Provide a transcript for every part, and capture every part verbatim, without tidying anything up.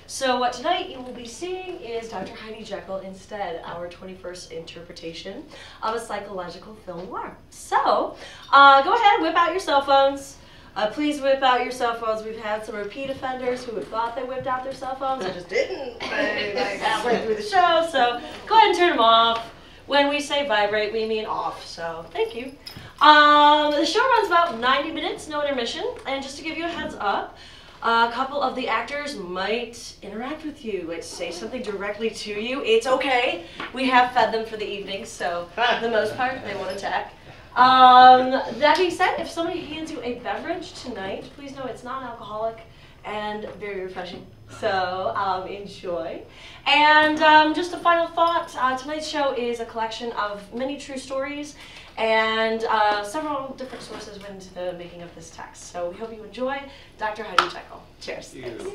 So what tonight you will be seeing is Doctor Heidi Jekyll instead, our twenty-first interpretation of a psychological film noir. So, uh, go ahead, whip out your cell phones. Uh, please whip out your cell phones. We've had some repeat offenders who had thought they whipped out their cell phones and just didn't they, like, halfway through the show. So go ahead and turn them off. When we say vibrate, we mean off. So thank you. Um, the show runs about ninety minutes, no intermission. And just to give you a heads up, a couple of the actors might interact with you, like say something directly to you. It's okay. We have fed them for the evening, so for the most part, they won't attack. Um, that being said, if somebody hands you a beverage tonight, please know it's non-alcoholic and very refreshing. So um, enjoy. And um, just a final thought, uh, tonight's show is a collection of many true stories, and uh, several different sources went into the making of this text. So we hope you enjoy Doctor Heidi Jekyll. Cheers.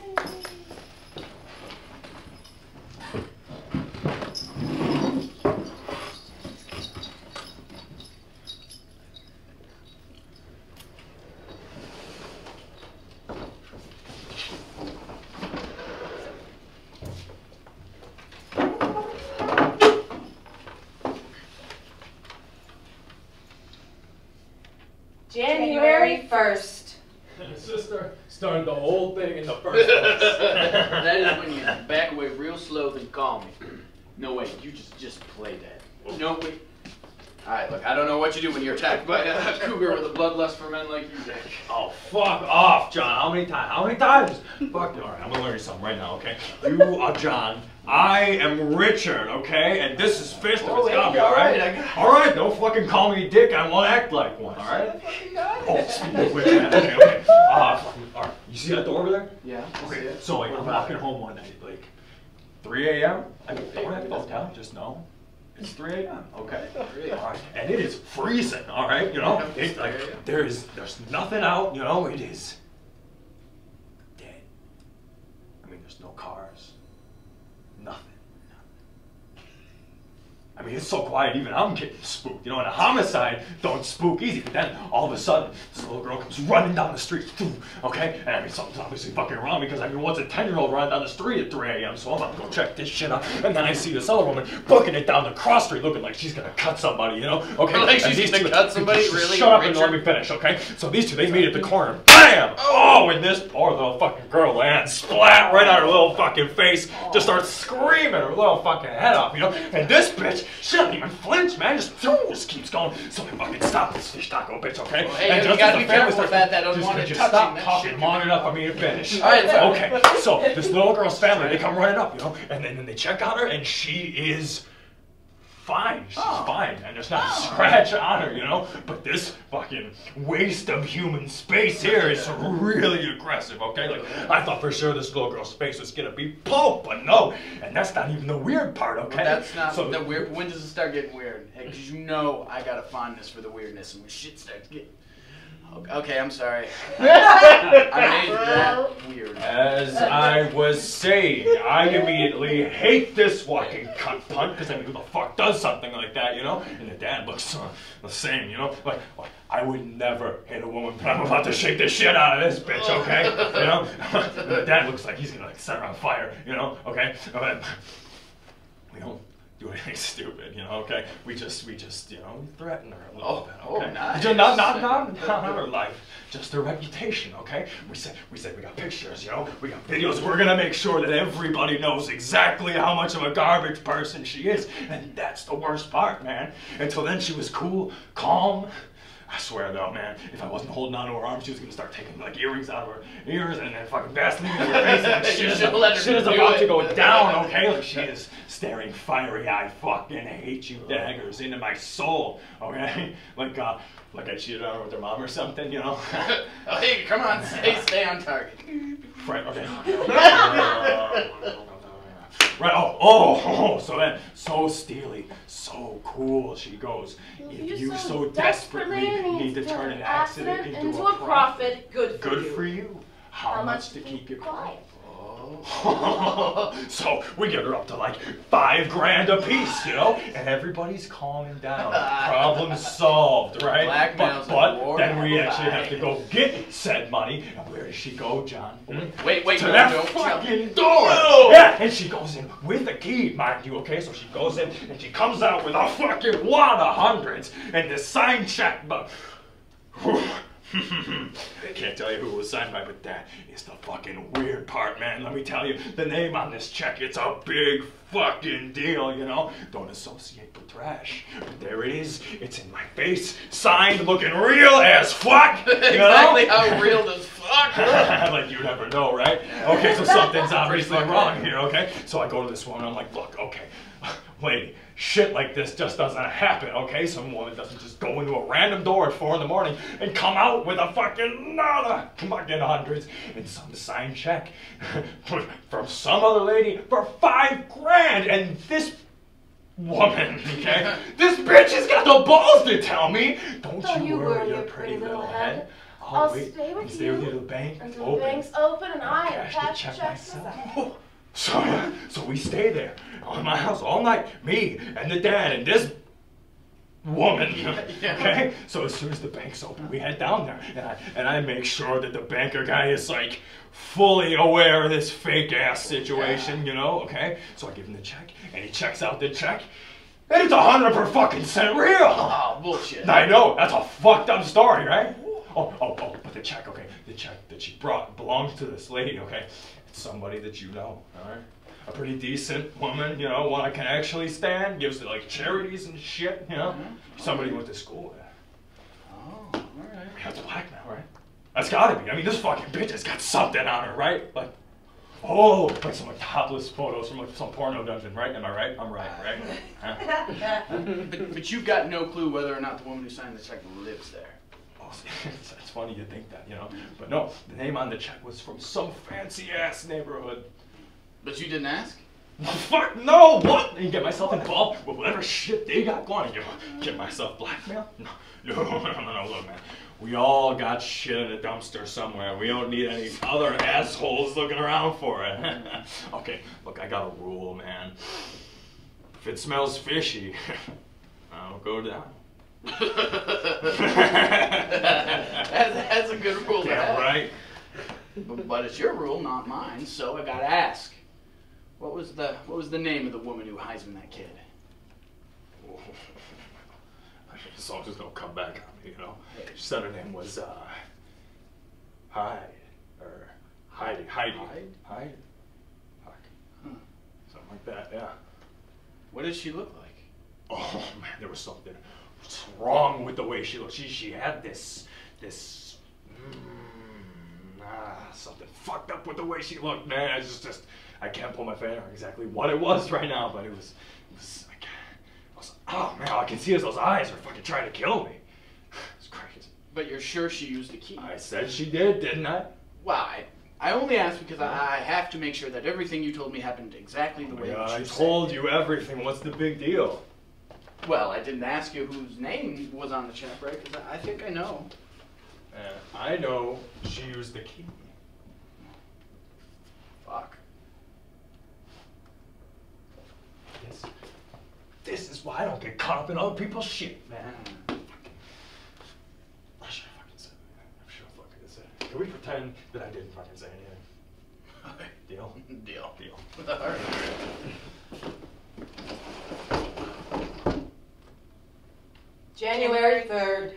January first. Sister started the whole thing in the first place. That is when you back away real slow, then call me. No way, you just just play that. No way. Alright, look, I don't know what you do when you're attacked by a cougar with a bloodlust for men like you, Dick. Oh, fuck off, John. How many times? How many times? Fuck you. Alright, I'm gonna learn you something right now, okay? You are John. I am Richard, okay? And this is Fist of Oh, it's gotta hey, be, alright? alright, I got it. Alright, don't fucking call me Dick. I won't act like one, alright? Oh, speaking of which, man. Okay, okay. Uh, alright. You see that door over there? Yeah. Okay, so like, I'm walking home one night, like, three A M I mean, don't have to go down, just know. It's three A M okay? All right. And it is freezing, all right? You know, it's like, there is, there's nothing out, you know, it is dead. I mean, there's no cars, nothing. I mean, it's so quiet, even I'm getting spooked. You know, and a homicide don't spook easy. But then, all of a sudden, this little girl comes running down the street, okay? And I mean, something's obviously fucking wrong because, I mean, what's a ten-year-old running down the street at three A M? So I'm about to go check this shit out. And then I see this other woman booking it down the cross street looking like she's gonna cut somebody, you know? Okay? Like and she's these gonna two, cut somebody? just Really? Shut up and Richard? let me finish, okay? So these two, they meet at the corner. BAM! Oh, and this poor little fucking girl lands splat right on her little fucking face. Just starts screaming her little fucking head off, you know? And this bitch, she doesn't even flinch, man. Just, just keeps going. So we fucking stop this fish taco, bitch, okay? Well, hey, and you just gotta as be the family careful with starts- that, that just- unwanted just touching, stop that talking shit. long enough for me to finish. All right, sorry. Okay, so this little girl's family, they come running up, you know, and then, then they check on her, and she is fine. She's Oh. fine, and there's not a scratch on her, you know? But this fucking waste of human space here is really aggressive, okay? Like, I thought for sure this little girl's face was gonna be pulp, but no. And that's not even the weird part, okay? Well, that's not so, the weird. When does it start getting weird? Hey, cause you know I got a fondness for the weirdness, and when shit starts getting. Okay, I'm sorry. I made that weird. As I was saying, I immediately hate this fucking cunt punt, because I mean, who the fuck does something like that, you know? And the dad looks uh, the same, you know? Like, like, I would never hit a woman, but I'm about to shake the shit out of this bitch, okay? You know? And the dad looks like he's gonna like set her on fire, you know? Okay? But we don't do anything stupid, you know, okay? We just, we just, you know, threaten her a little Oh, bit, oh, okay? nice. Just not, not, not, not her life, just her reputation, okay? We said, we said we got pictures, you know, we got videos. We're gonna make sure that everybody knows exactly how much of a garbage person she is, and that's the worst part, man. Until then, she was cool, calm. I swear though, man, if I wasn't holding on to her arm, she was gonna start taking like earrings out of her ears and then fucking Vaseline in her face. And like, shit You is, should've let her shit is do about it. to go down, okay? Like she is staring fiery eyed fucking hate you daggers into my soul, okay? Like, uh, like I cheated on her with her mom or something, you know? Oh, hey, come on, stay, stay on target. Right, okay. Right, oh, oh, oh, so then, so steely, so cool she goes. If you so desperately need to turn an accident into a profit, good for good you. for you. How How much much to to keep you keep quiet? quiet? So we get her up to like five grand a piece, you know, and everybody's calming down. Problem solved, right? Blackmail's But, a but war then we of actually have to lies. go get said money. And where does she go, John? Hmm? Wait, wait, To no, that no, fucking door! No, Yeah, and she goes in with the key, mind you, okay? So she goes in and she comes out with a fucking wad of hundreds and this signed check, but I can't tell you who it was signed by, but that is the fucking weird part, man. Let me tell you, the name on this check, it's a big fucking deal, you know? Don't associate with trash. But there it is. It's in my face, signed, looking real as fuck. You Exactly know? how real does fuck look? Like you never know, right? Okay, so something's obviously wrong here, okay? So I go to this woman, I'm like, look, okay, lady, shit like this just doesn't happen, okay? Some woman doesn't just go into a random door at four in the morning and come out with a fucking nada, fucking hundreds and some signed check from some other lady for five grand. And this woman, okay? This bitch has got the balls to tell me, don't, Don't you worry your pretty little head. I'll, I'll wait stay with and stay you with you till the bank until open. the bank's open and I Cash have to cash check checks myself. myself. So yeah, so we stay there on my house all night, me and the dad and this woman. Okay, so as soon as the bank's open, we head down there, and I and I make sure that the banker guy is like fully aware of this fake ass situation, you know? Okay, so I give him the check, and he checks out the check, and it's a hundred per fucking cent real. Oh, bullshit. I know, that's a fucked up story, right? Oh, oh, oh, but the check, okay, the check that she brought belongs to this lady, okay? It's somebody that you know, all right? A pretty decent woman, you know, one I can actually stand, gives to like charities and shit, you know? Mm-hmm. Somebody you went to school with. Oh, alright. That's blackmail, right? That's gotta be. I mean, this fucking bitch has got something on her, right? Like, oh, like some like topless photos from like some porno dungeon, right? Am I right? I'm right, right? Huh? but, but you've got no clue whether or not the woman who signed the check lives there. It's, it's funny you think that, you know, but no, the name on the check was from some fancy ass neighborhood. But you didn't ask? Fuck no! What? And get myself involved with whatever shit they got going. Get, get myself blackmail? No, no, no, no, no, look, man. We all got shit in a dumpster somewhere. We don't need any other assholes looking around for it. Okay, look, I got a rule, man. If it smells fishy, I'll go down. that's, that's a good rule. Damn right. But, but it's your rule, not mine. So I gotta ask, what was the what was the name of the woman who Heisman that kid? As long as it don't come back on me, you know. She said her name was uh, Hyde or Heidi. Heidi. Hyde? Hyde. Fuck. Huh. Something like that. Yeah. What did she look like? Oh man, there was something wrong with the way she looked. She she had this this mm, ah, something fucked up with the way she looked, man. I just just I can't pull my finger on exactly what it was right now, but it was it was like I was, oh man, all I can see is those eyes are fucking trying to kill me. It's crazy. But you're sure she used the key? I said she did, didn't I? Well, I, I only asked because I, I have to make sure that everything you told me happened exactly the way Yeah, that I you told said. you everything. What's the big deal? Well, I didn't ask you whose name was on the check, right? Because I, I think I know. Uh, I know she used the key. Fuck. This, this is why I don't get caught up in other people's shit, man. Man. I should have fucking said it. I'm sure I fucking said it. Can we pretend that I didn't fucking say anything? Deal? Deal. Deal. All right. January third.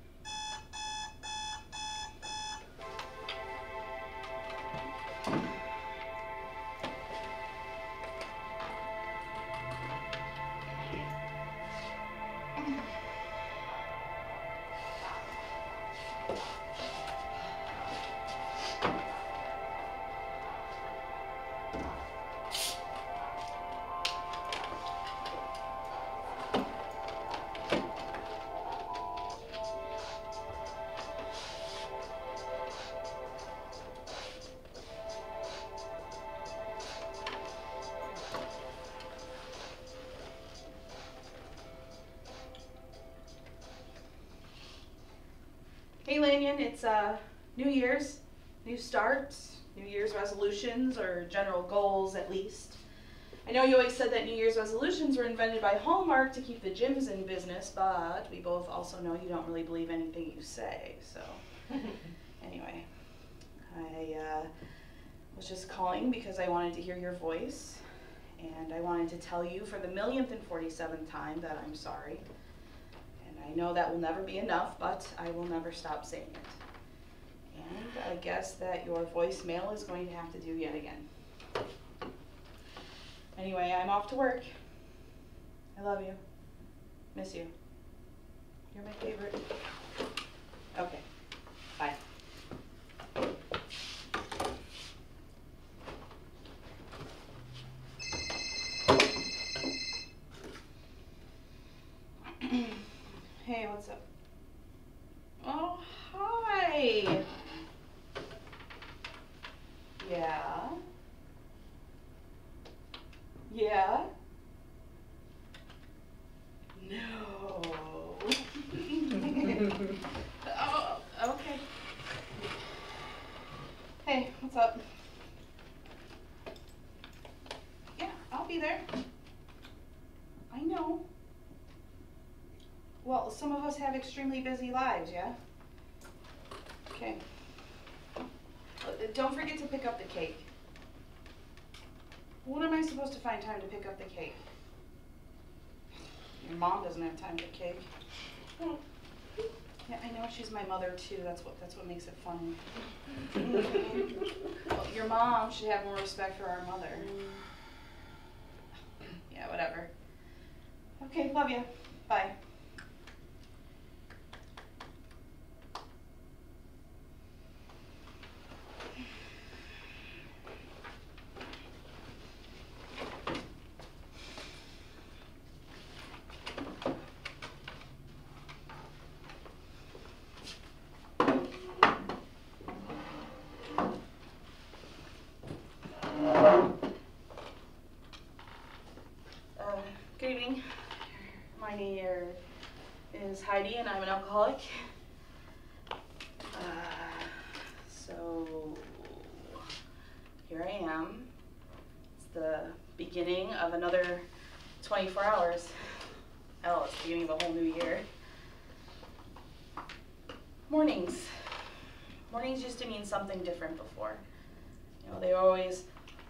Hey Lanyon, it's uh, New Year's, new starts, New Year's resolutions, or general goals at least. I know you always said that New Year's resolutions were invented by Hallmark to keep the gyms in business, but we both also know you don't really believe anything you say, so. Anyway, I uh, was just calling because I wanted to hear your voice, and I wanted to tell you for the millionth and forty-seventh time that I'm sorry. And I know that will never be enough, but I will never stop saying it. And I guess that your voicemail is going to have to do yet again. Anyway, I'm off to work. I love you. Miss you. You're my favorite. Okay. Bye. Hey, what's up? Oh, hi. Yeah. Yeah. No. Oh, okay. Hey, what's up? Yeah, I'll be there. I know. Well, some of us have extremely busy lives, yeah? Okay. Uh, Don't forget to pick up the cake. When am I supposed to find time to pick up the cake? Your mom doesn't have time to cake. Yeah, I know she's my mother too. That's what that's what makes it funny. Well, your mom should have more respect for our mother. Yeah, whatever. Okay, love you. Bye. Good evening. My name is Heidi and I'm an alcoholic. Uh, so here I am. It's the beginning of another twenty-four hours. Oh, it's the beginning of a whole new year. Mornings. Mornings used to mean something different before. You know, they were always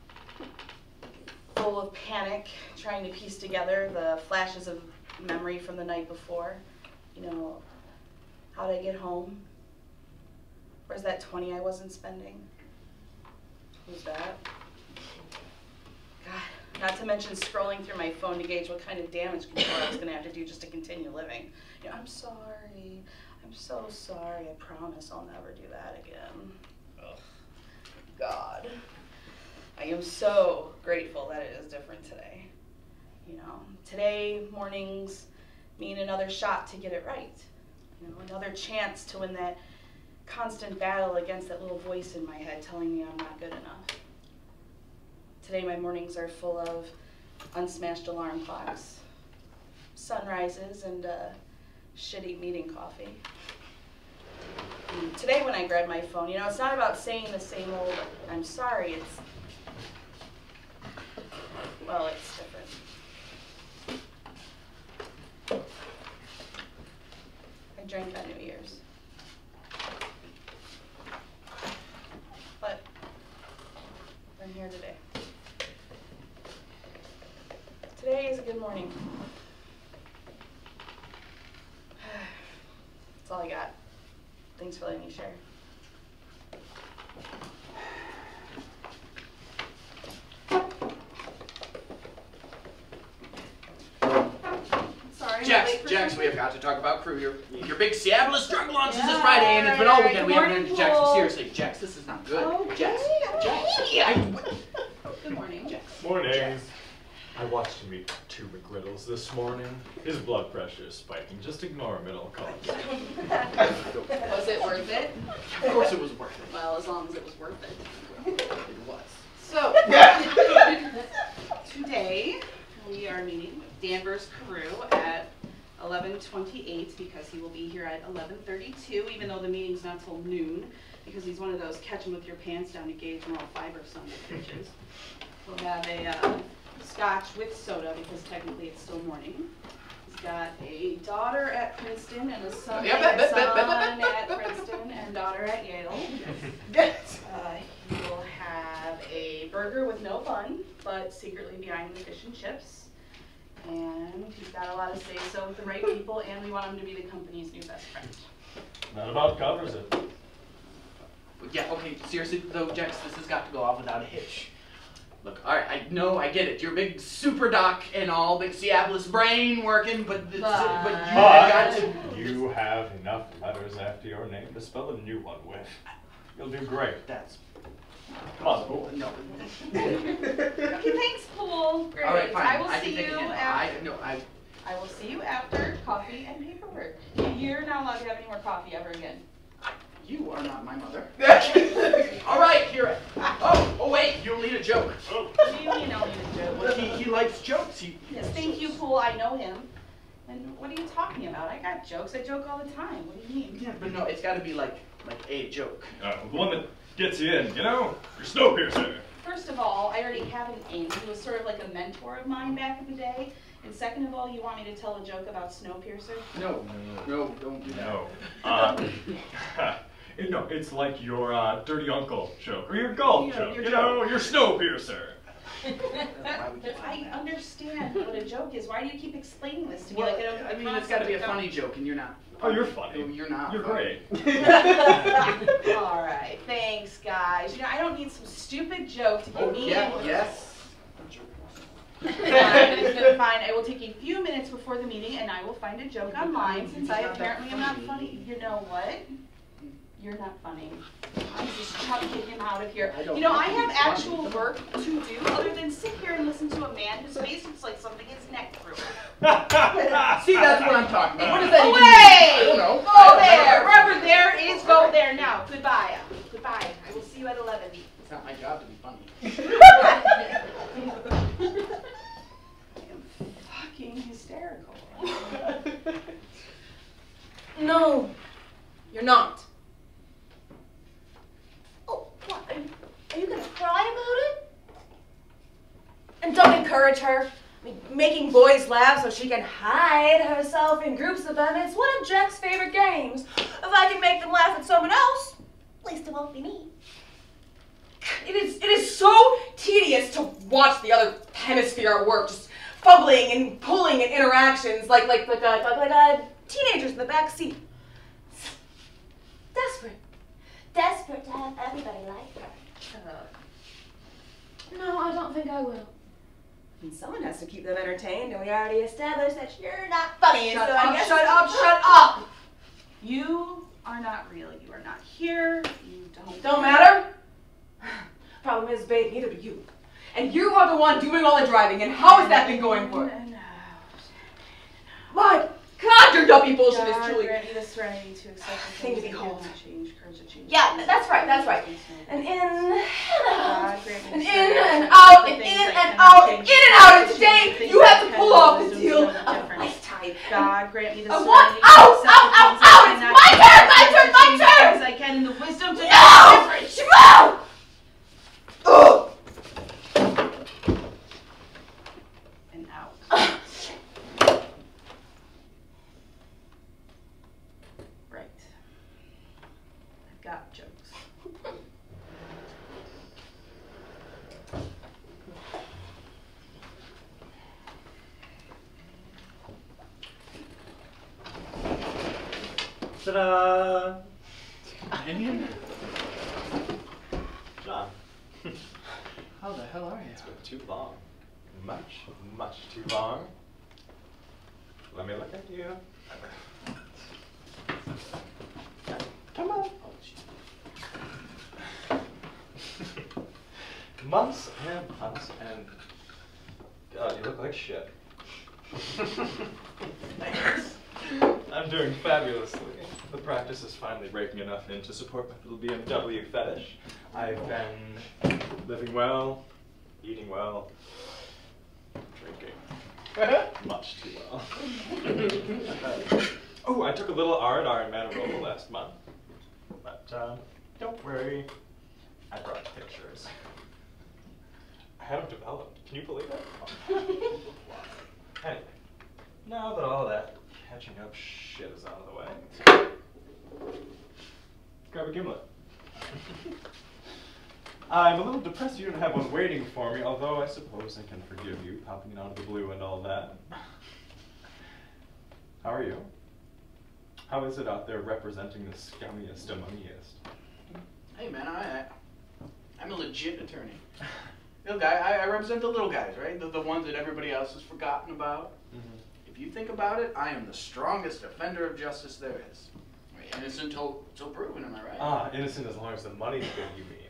full of panic, trying to piece together the flashes of memory from the night before. You know, how'd I get home? Where's that twenty I wasn't spending? Who's that? God, not to mention scrolling through my phone to gauge what kind of damage control I was gonna have to do just to continue living. You know, I'm sorry, I'm so sorry, I promise I'll never do that again. Ugh. God. I am so grateful that it is different today. You know, today mornings mean another shot to get it right. You know, another chance to win that constant battle against that little voice in my head telling me I'm not good enough. Today my mornings are full of unsmashed alarm clocks, sunrises, and uh, shitty meeting coffee. And today when I grab my phone, you know, it's not about saying the same old I'm sorry, it's well, it's different. I drank on New Year's. But I'm here today. Today is a good morning. That's all I got. Thanks for letting me share. Jax, Jax, we have got to talk about crew. Your your big Seattleist drug launch is this Friday, and it's been all weekend. We haven't heard Jax. Seriously, Jax, this is not good. Okay, Jax, Jax. I, Good morning, Jax. Morning. I watched him eat two McGriddles this morning. His blood pressure is spiking. Just ignore him, it'll calm down. Was it worth it? Of course it was worth it. Well, as long as it was worth it. It was. So, today we are meeting with Danvers Carew at eleven twenty-eight because he will be here at eleven thirty-two, even though the meeting's not till noon, because he's one of those catch him with your pants down to gauge moral fiber son of bitches. We'll have a uh, scotch with soda because technically it's still morning. He's got a daughter at Princeton and a son, Yeah, and bet, bet, son bet, bet, bet, at bet, bet. Princeton and daughter at Yale. Uh, he will have a burger with no bun, but secretly behind the fish and chips. And he's got a lot of say-so with the right people, and we want him to be the company's new best friend. That about covers it. Yeah, okay, seriously though, Jex, this has got to go off without a hitch. Look, alright, I know, I get it. You're a big super doc and all, big Cialis brain working, but, it's, But- but you But got to... you have enough letters after your name to spell a new one with. You'll do great. That's... Come on, Pool. No. Okay, thanks, Pool. Great. Alright, fine. I will I see can take you it in. after. I, no, I... I will see you after coffee and paperwork. You're not allowed to have any more coffee ever again. You are not my mother. Alright, here. Oh, oh wait, you'll need a joke. What do you mean I'll need a joke? Well, he, he likes jokes. He, Yes, thank you, Pool. I know him. And what are you talking about? I got jokes. I joke all the time. What do you mean? Yeah, but no, it's got to be like like a joke. Uh, the one that gets you in, you know? Your Snowpiercer. First of all, I already have an aim. He was sort of like a mentor of mine back in the day. And second of all, you want me to tell a joke about Snowpiercer? No, no, don't do that. No. Uh, no, it's like your uh, dirty uncle joke, or your golf Yeah, joke, your you joke. know, your Snowpiercer. Why would you- I understand what a joke is. Why do you keep explaining this to me Well, like I don't I mean, it's got to be a funny joke, and you're not. Oh, you're funny. No, you're not. You're funny. great. All right, thanks, guys. You know, I don't need some stupid joke to get Oh, me yeah, in. yes. Fine, fine. I will take a few minutes before the meeting, and I will find a joke online since I apparently am not funny. You know what? You're not funny. I'm just trying to get him out of here. I don't You know, I think have he's funny. actual work to do other than sit here and listen to a man whose face looks like something his neck through. See, that's what I'm talking about. What does that even mean? Away! I don't know. Go there! Wherever there is, go there now. Goodbye. Goodbye. I will see you at eleven. It's not my job to be funny. I am fucking hysterical. No, you're not. Oh, what? Are you, are you gonna cry about it? And don't encourage her. I mean, making boys laugh so she can hide herself in groups of them is one of Jack's favorite games. If I can make them laugh at someone else, at least it won't be me. It is, it is so tedious to watch the other hemisphere at work, just fumbling and pulling and interactions like like like uh, like, like uh, teenagers in the back seat. Desperate, desperate to have everybody like her. Shut up. No, I don't think I will. And someone has to keep them entertained, and we already established that you're not funny. Shut so up, I guess shut up, shut up! You are not real. You are not here. You don't. Don't matter. Problem is, babe, neither do you. And you are the one doing all the driving, and how has that been going for? My God, your dumpy bullshit is God truly. grant me the serenity to accept the Thing to things that behold. cannot change, courage to change. Yeah, th- that's right, that's right. And in and out, God grant me and the in serenity to and accept out, the and things in that and cannot out, and in change, and out. And courage to today, change, things you that have to pull cannot off the wisdom deal to know the of a difference. lifetime. God grant me the I serenity want to out, accept out, the out, things out. that It's cannot my change, turn, my courage turn, to my change, turn. things I can, and the wisdom to know the No! difference. Shmuel! Ugh. And out. Right. I've got jokes. Ta-da! Onion? John, How the hell are you? it's been too long. Much, much too long. Let me look at you. Come on. Oh, jeez. Months and months and... God, you look like shit. Thanks. I'm doing fabulously. The practice is finally breaking enough in to support my little B M W fetish. I've been living well, eating well, drinking much too well. Oh, I took a little R and R in Manitoba last month. But uh, don't worry, I brought pictures. I had them developed. Can you believe it? Anyway, now that all that catching up shit is out of the way, grab a gimlet. I'm a little depressed you don't have one waiting for me, although I suppose I can forgive you, popping it out of the blue and all that. How are you? How is it out there representing the scummiest amongiest? Hey man, I, I I'm a legit attorney. Little guy, I, I represent the little guys, right? The, the ones that everybody else has forgotten about. Mm-hmm. If you think about it, I am the strongest defender of justice there is. Innocent till, till proven, am I right? Ah, innocent as long as the money's good, you mean.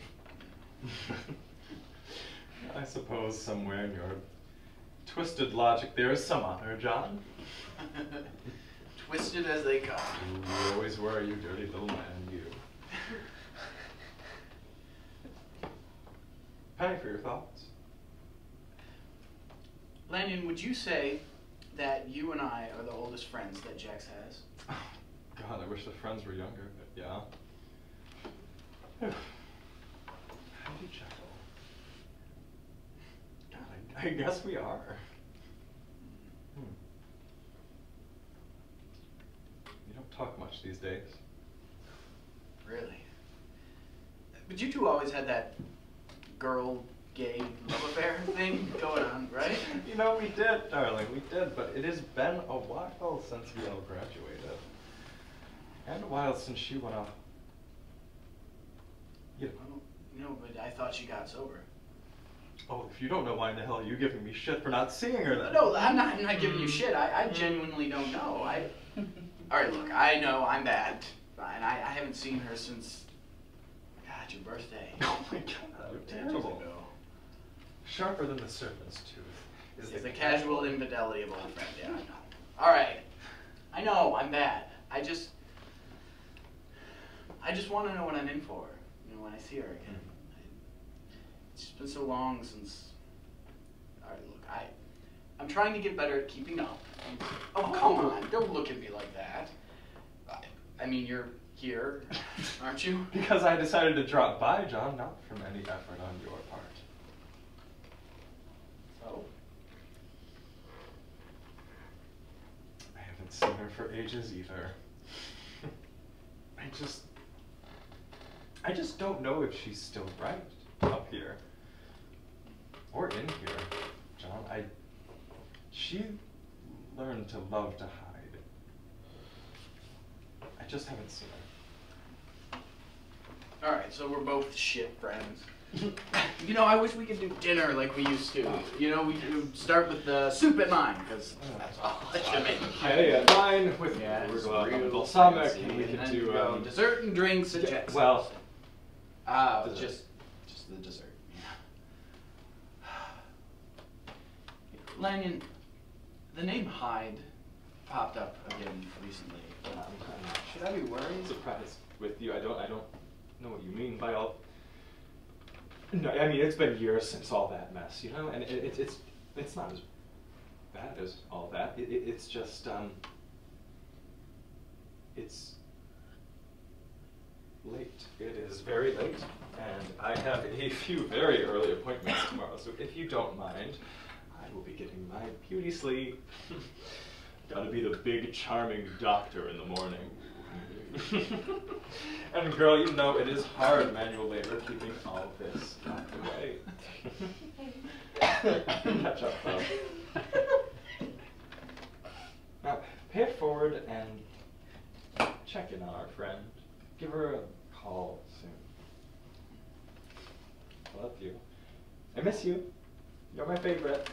I suppose somewhere in your twisted logic there is some honor, John. Twisted as they come. You always were, you dirty little man, you. Penny, for your thoughts. Lanyon, would you say that you and I are the oldest friends that Jax has? God, I wish the friends were younger, but yeah. Heidi Jekyll. God, I, I guess we are. Hmm. You don't talk much these days. Really? But you two always had that girl, gay love affair thing going on, right? You know, we did, darling, we did, but it has been a while since we all graduated. And a while since she went off. You know. No, but I thought she got sober. Oh, if you don't know, why in the hell are you giving me shit for not seeing her then? No, I'm not, I'm not giving you shit. I, I genuinely don't know. I. All right, look, I know I'm bad. And I, I haven't seen her since, God, your birthday. Oh my God, you're terrible. Ago. Sharper than the serpent's tooth is It's the the casual infidelity of old friend. Yeah, I know. All right, I know I'm bad. I just, I just want to know what I'm in for. You know, when I see her again. I, it's just been so long since. All right, look, I, I'm trying to get better at keeping up. Oh, come on! Don't look at me like that. I, I mean, you're here, aren't you? Because I decided to drop by, John, not from any effort on your part. So. I haven't seen her for ages either. I just... I just don't know if she's still right up here. Or in here, John. I... She learned to love to hide. I just haven't seen her. Alright, so we're both shit friends. You know, I wish we could do dinner like we used to. You know, we would start with the soup at mine, because that's all I should make. Hey, at mine with Yeah, it's arugula and real balsamic, fancy, and we and could then do we go um, dessert and drinks and yeah, Jackson. well, Ah, dessert. just, just the dessert. Yeah. Lanyon, the name Hyde popped up again recently. Um, should I be worried? surprised with you. I don't. I don't know what you mean by all. No, I mean it's been years since all that mess, you know, and it, it, it's it's not as bad as all that. It, it, it's just um. It's late. It is very late, and I have a few very early appointments tomorrow. So if you don't mind, I will be getting my beauty sleep. Gotta be the big charming doctor in the morning. And girl, you know it is hard manual labor keeping all of this locked away. Catch up, though. Now, pay it forward and check in on our friend. Give her a call soon. I love you. I miss you. You're my favorite.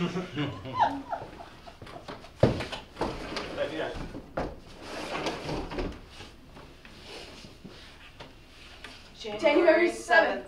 Idea. January seventh.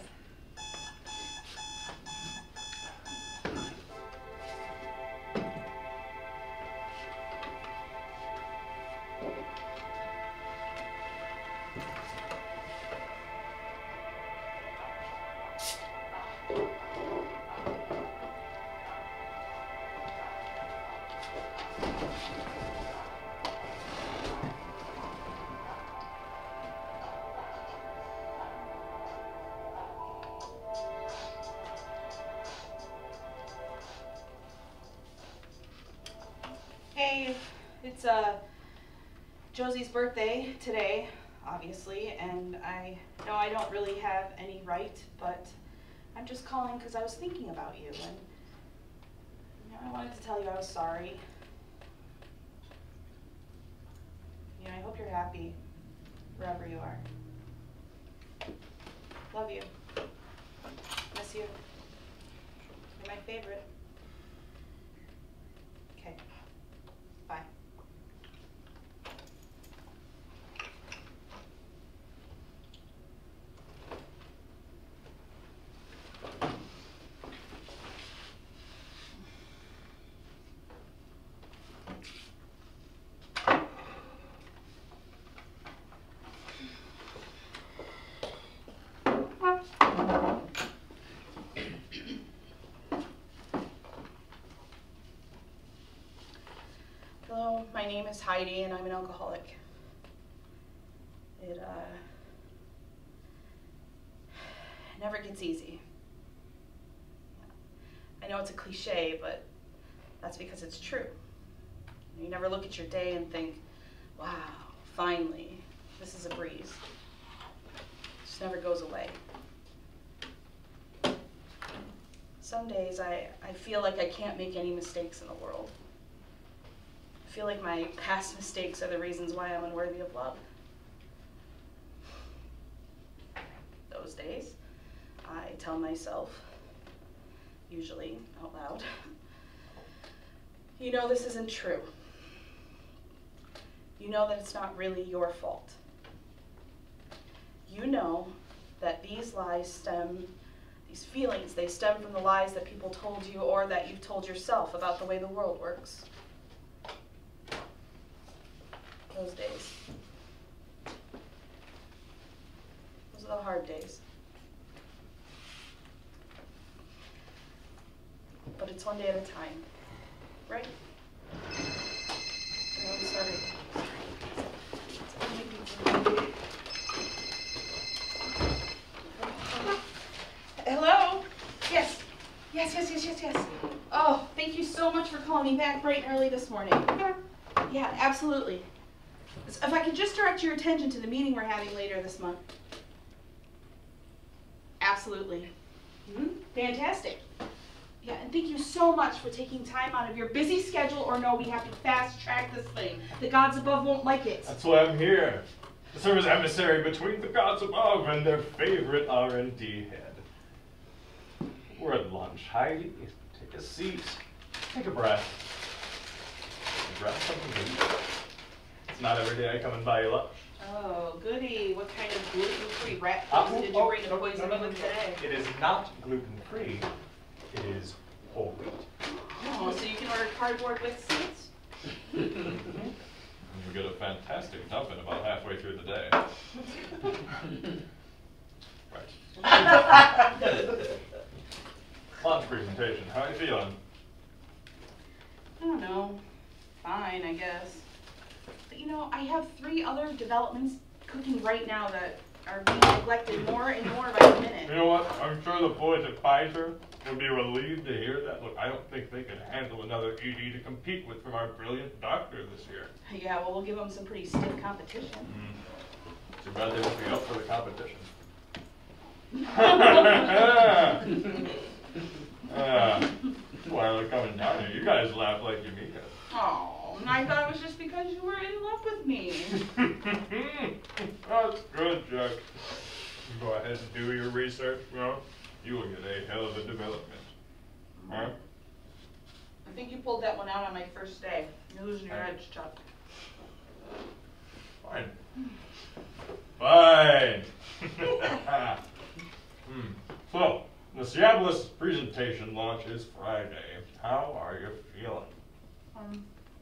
Hey, it's uh Josie's birthday today, obviously, and I know I don't really have any right, but I'm just calling because I was thinking about you, and you know, I wanted to tell you I was sorry. You know, I hope you're happy wherever you are. Love you. Miss you. You're my favorite. Okay. Bye. Hello, my name is Heidi and I'm an alcoholic. It uh, never gets easy. I know it's a cliche, but that's because it's true. You never look at your day and think, wow, finally, this is a breeze. It just never goes away. Some days I, I feel like I can't make any mistakes in the world. I feel like my past mistakes are the reasons why I'm unworthy of love. Those days, I tell myself, usually out loud, you know this isn't true. You know that it's not really your fault. You know that these lies stem, these feelings, they stem from the lies that people told you or that you've told yourself about the way the world works. Those days. Those are the hard days. But it's one day at a time, right? Oh, I'm sorry. Hello? Yes. Yes, yes, yes, yes, yes. Oh, thank you so much for calling me back bright and early this morning. Yeah, absolutely. If I could just direct your attention to the meeting we're having later this month. Absolutely. Mm-hmm. Fantastic. Yeah, and thank you so much for taking time out of your busy schedule, or no, we have to fast track this thing. The gods above won't like it. That's why I'm here. To serve as emissary between the gods above and their favorite R and D head. We're at lunch. Heidi, take a seat. Take a breath. Grab something to eat. It's not every day I come and buy you lunch. Oh, goody. What kind of gluten-free rat Uh, foods did oh, you bring to no, poison no, no, me no, with no. today? It is not gluten-free. It is whole wheat. Oh, so you can order cardboard with seeds? You get a fantastic dumping about halfway through the day. Right. Lunch presentation. How are you feeling? I don't know. Fine, I guess. But you know, I have three other developments cooking right now that are being neglected more and more by the minute. You know what? I'm sure the boys at Pfizer would be relieved to hear that. Look, I don't think they can handle another E D to compete with from our brilliant doctor this year. Yeah, well, we'll give them some pretty stiff competition. Mm. Too bad they won't be up for the competition. uh, while they're coming down here, you guys laugh like you mean it. Oh, and I thought it was just because you were in love with me. That's good, Jack. You go ahead and do your research, you know? You will get a hell of a development. Huh? I think you pulled that one out on my first day. You're losing your edge, Chuck. Fine. Fine. hmm. So, the Ciabolus presentation launch is Friday. How are you feeling? Um,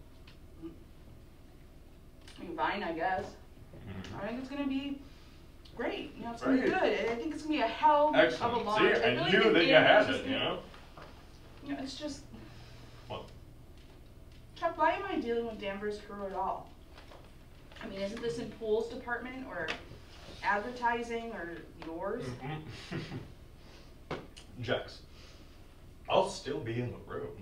I'm fine, I guess. Mm-hmm. I think it's gonna be great. You know, it's gonna be Great. good. I think it's gonna be a hell Excellent. of a launch. See, I, really knew think that you Danvers had is it, you gonna- know? You know, it's just, What? Chuck, why am I dealing with Danvers crew at all? I mean, isn't this in Pool's department or advertising or yours? Mm-hmm. Jax, I'll still be in the room,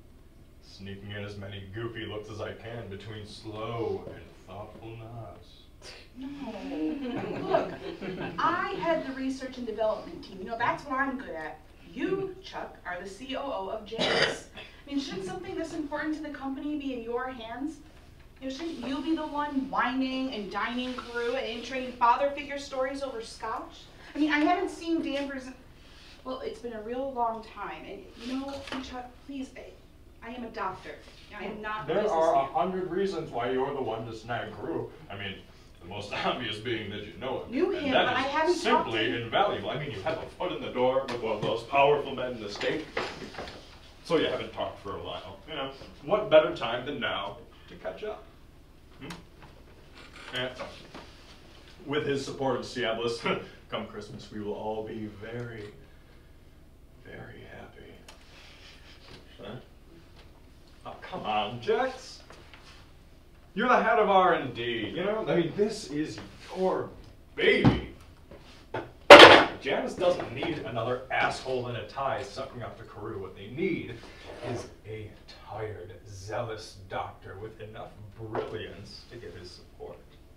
sneaking in as many goofy looks as I can between slow and thoughtful nods. No. Look, I head the research and development team. You know, that's what I'm good at. You, Chuck, are the C O O of Janus. I mean, shouldn't something this important to the company be in your hands? You know, shouldn't you be the one whining and dining Carew and trading father figure stories over scotch? I mean, I haven't seen Danvers in, well, it's been a real long time. And you know, Chuck, please, I, I am a doctor. I am not a There businessman. are a hundred reasons why you're the one to snag Carew. I mean, the most obvious being that you know him. Knew and him, that but is I haven't talked to simply him. invaluable. I mean, you have a foot in the door with one of those powerful men in the state. So you haven't talked for a while. You know, what better time than now to catch up? Hmm? And with his support of Cialis, come Christmas, we will all be very, very happy. Huh? Oh, come on, Jex. You're the head of R and D, you know? I mean, this is your baby. Janus doesn't need another asshole in a tie sucking up to Carew. What they need is a tired, zealous doctor with enough brilliance to give his support.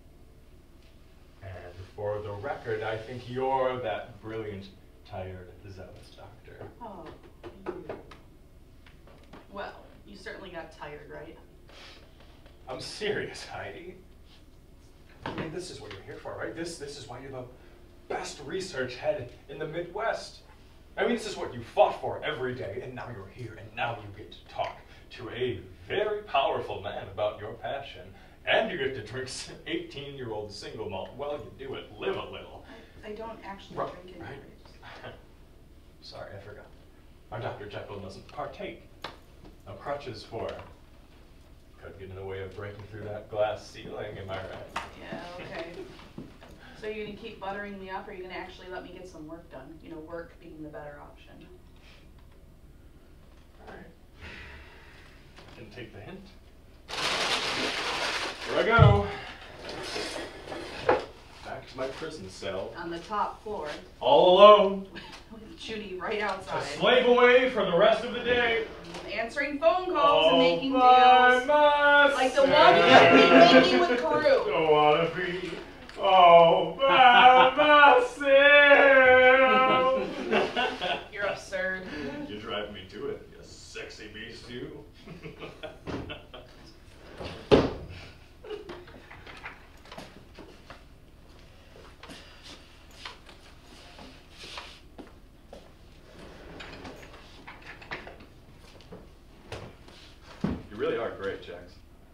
And for the record, I think you're that brilliant, tired, zealous doctor. Oh, you. Well, you certainly got tired, right? I'm serious, Heidi. I mean, this is what you're here for, right? This, this is why you're the best research head in the Midwest. I mean, this is what you fought for every day, and now you're here, and now you get to talk to a very powerful man about your passion, and you get to drink eighteen-year-old single malt while you do it. Live a little. I, I don't actually Right, drink any right. grapes. Sorry, I forgot. Our Doctor Jekyll doesn't partake. No crutches for her. Could get in the way of breaking through that glass ceiling, am I right? Yeah, okay. So you're gonna keep buttering me up, or are you gonna actually let me get some work done? You know, work being the better option. Alright. I can take the hint. Here I go. Back to my prison cell. On the top floor, All alone. with Judy right To outside. slave away for the rest of the day. Answering phone calls All and making by deals. myself. Like the one you should be making with Carew. Don't wanna be all by myself. You're absurd. You drive me to it, you sexy beast, you. You really are great, Jax.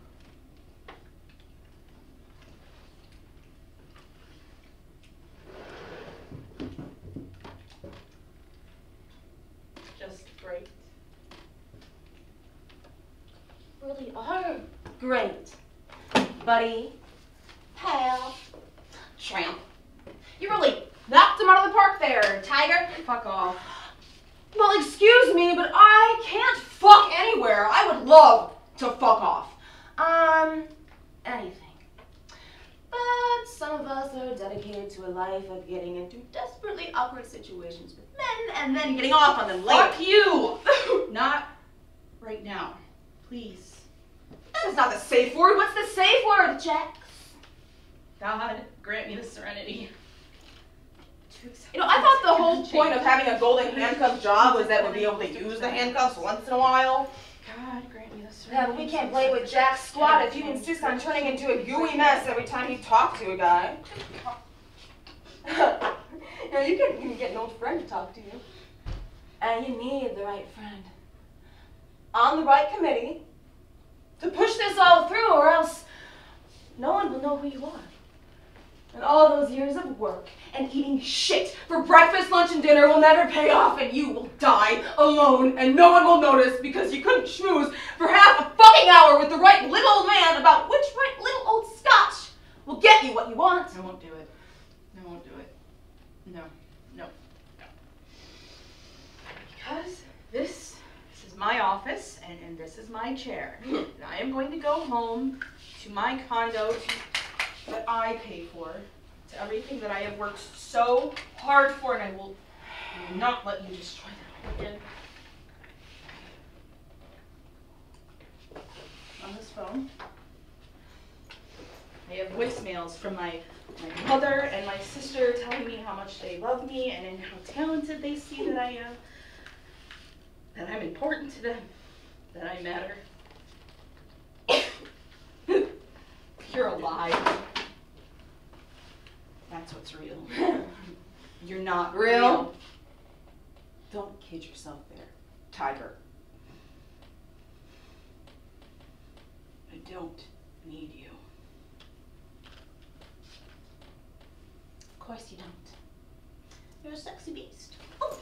Just great. Really are great. Buddy, pal, tramp. You really knocked him out of the park there, Tiger. Fuck off. Well, excuse me, but I can't fuck anywhere. I would love to fuck off. Um, anything. But some of us are dedicated to a life of getting into desperately awkward situations with men and then getting off on them later. Fuck you! Not right now. Please. That's not the safe word. What's the safe word, Jax? God, grant me the serenity. You know, I thought the whole point of having a golden handcuff job was that we'd be able to use the handcuffs once in a while. God, grant me the serenity. Yeah, but we can't play with Jack's squad if you insist on turning into a gooey mess every time you talk to a guy. You know, you can, you can get an old friend to talk to you. And you need the right friend. On the right committee to push this all through, or else no one will know who you are. And all those years of work and eating shit for breakfast, lunch, and dinner will never pay off, and you will die alone, and no one will notice because you couldn't schmooze for half a fucking hour with the right little old man about which right little old scotch will get you what you want. I won't do it. I won't do it. No. No. Because this, this is my office, and, and this is my chair. And I am going to go home to my condo to that I pay for, to everything that I have worked so hard for, and I will, I will not let you destroy that again. On this phone, I have voicemail. voicemails from my, my mother and my sister telling me how much they love me and, and how talented they see that I am, that I'm important to them, that I matter. You're a lie. That's what's real. You're not real. real. Don't kid yourself there, Tiger. I don't need you. Of course you don't. You're a sexy beast. Oh.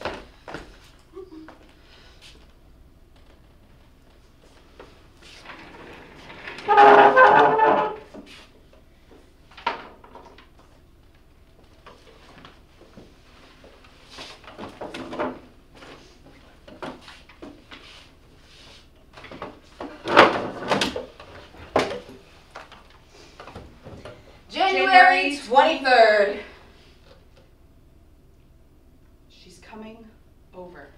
January twenty-third. She's coming over.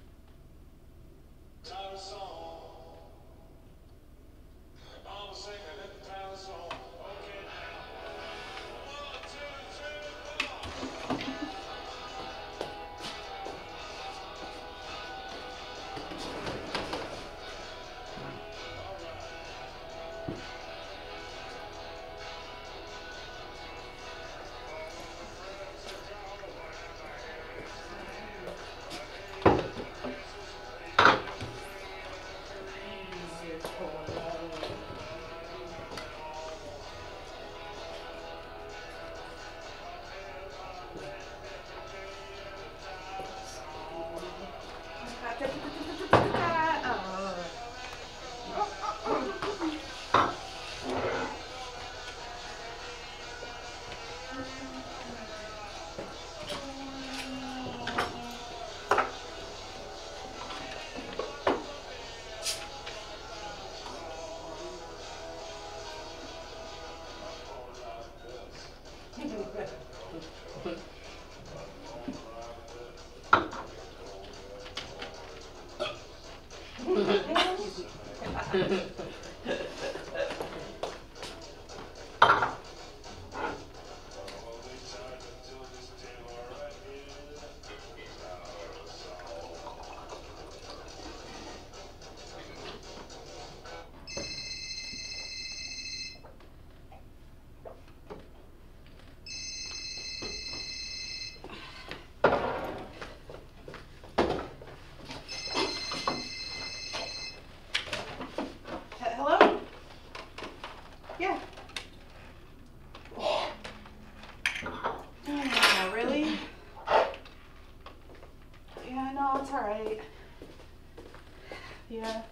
Yeah.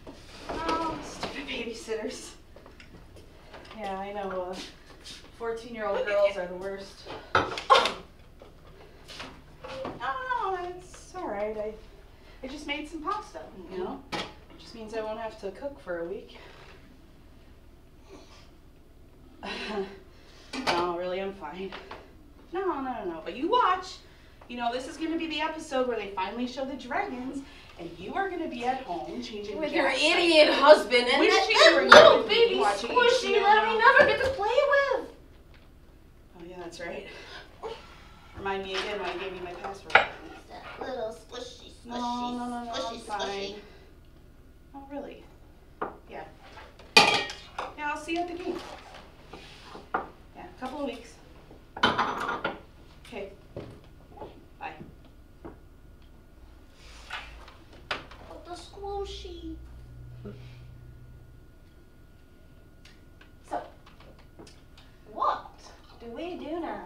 Oh, stupid babysitters. Yeah, I know. Uh, fourteen-year-old girls are the worst. Oh, no, it's all right. I, I just made some pasta, you know? It just means I won't have to cook for a week. No, really, I'm fine. No, no, no, no. But you watch. You know, this is going to be the episode where they finally show the dragons, and you are going to be at home changing with gas your pipes. idiot husband and Wishing that, you were that little with me baby watching squishy H B O that I now. never get to play with. Oh, yeah, that's right. Remind me again when I gave you my password. That little squishy, squishy, No, no, no, no, squishy, I'm fine. squishy. Oh, really? Yeah. Yeah, I'll see you at the game. Yeah, a couple of weeks. Okay. Bye. But the squishy. So, what do we do now?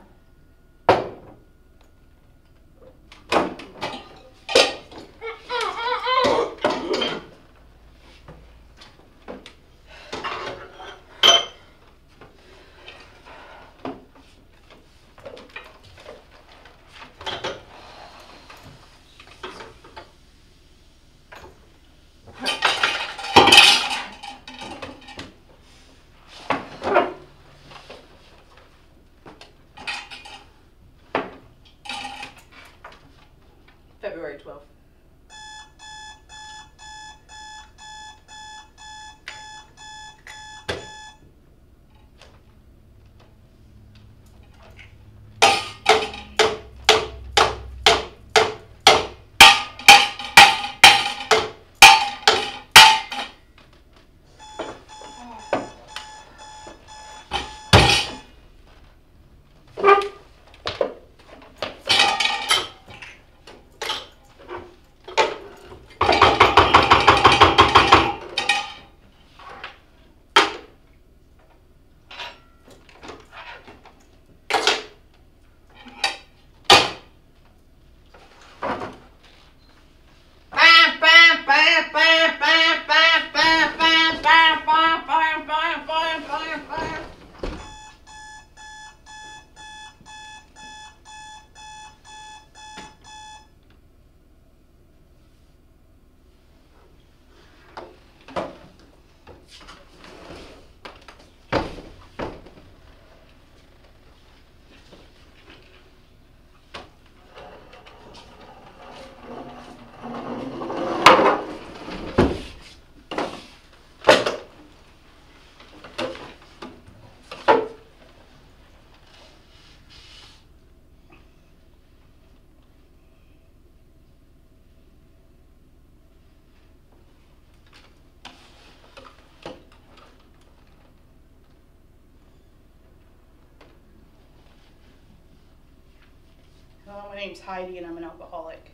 name's Heidi and I'm an alcoholic.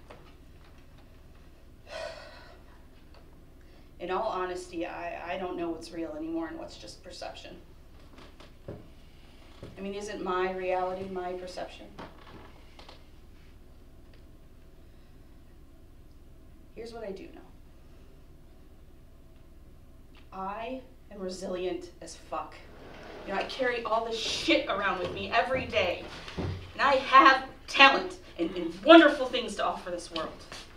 In all honesty, I, I don't know what's real anymore and what's just perception. I mean, isn't my reality my perception? Here's what I do know. I am resilient as fuck. You know, I carry all this shit around with me every day. And I have talent and, and wonderful things to offer this world.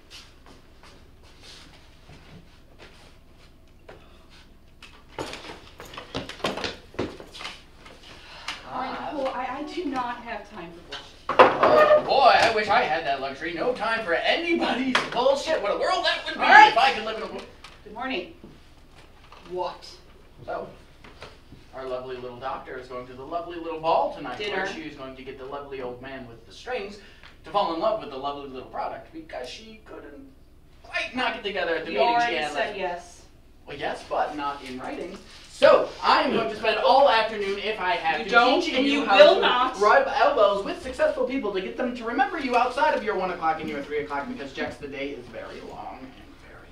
Michael, I, I do not have time for bullshit. Oh boy, I wish I had that luxury. No time for anybody's bullshit. What a world that would be All right. if I could live in a world. Good morning. What? So, our lovely little doctor is going to the lovely little ball tonight. Dinner. Where she is going to get the lovely old man with the strings to fall in love with the lovely little product because she couldn't quite knock it together at the You meeting she already had said last- yes. Well, yes, but not in writing. So, I am going to spend all afternoon, if I have You to, don't, teaching and you you how will to not. rub elbows with successful people to get them to remember you outside of your one o'clock and your three o'clock because, Jex, the day is very long and very...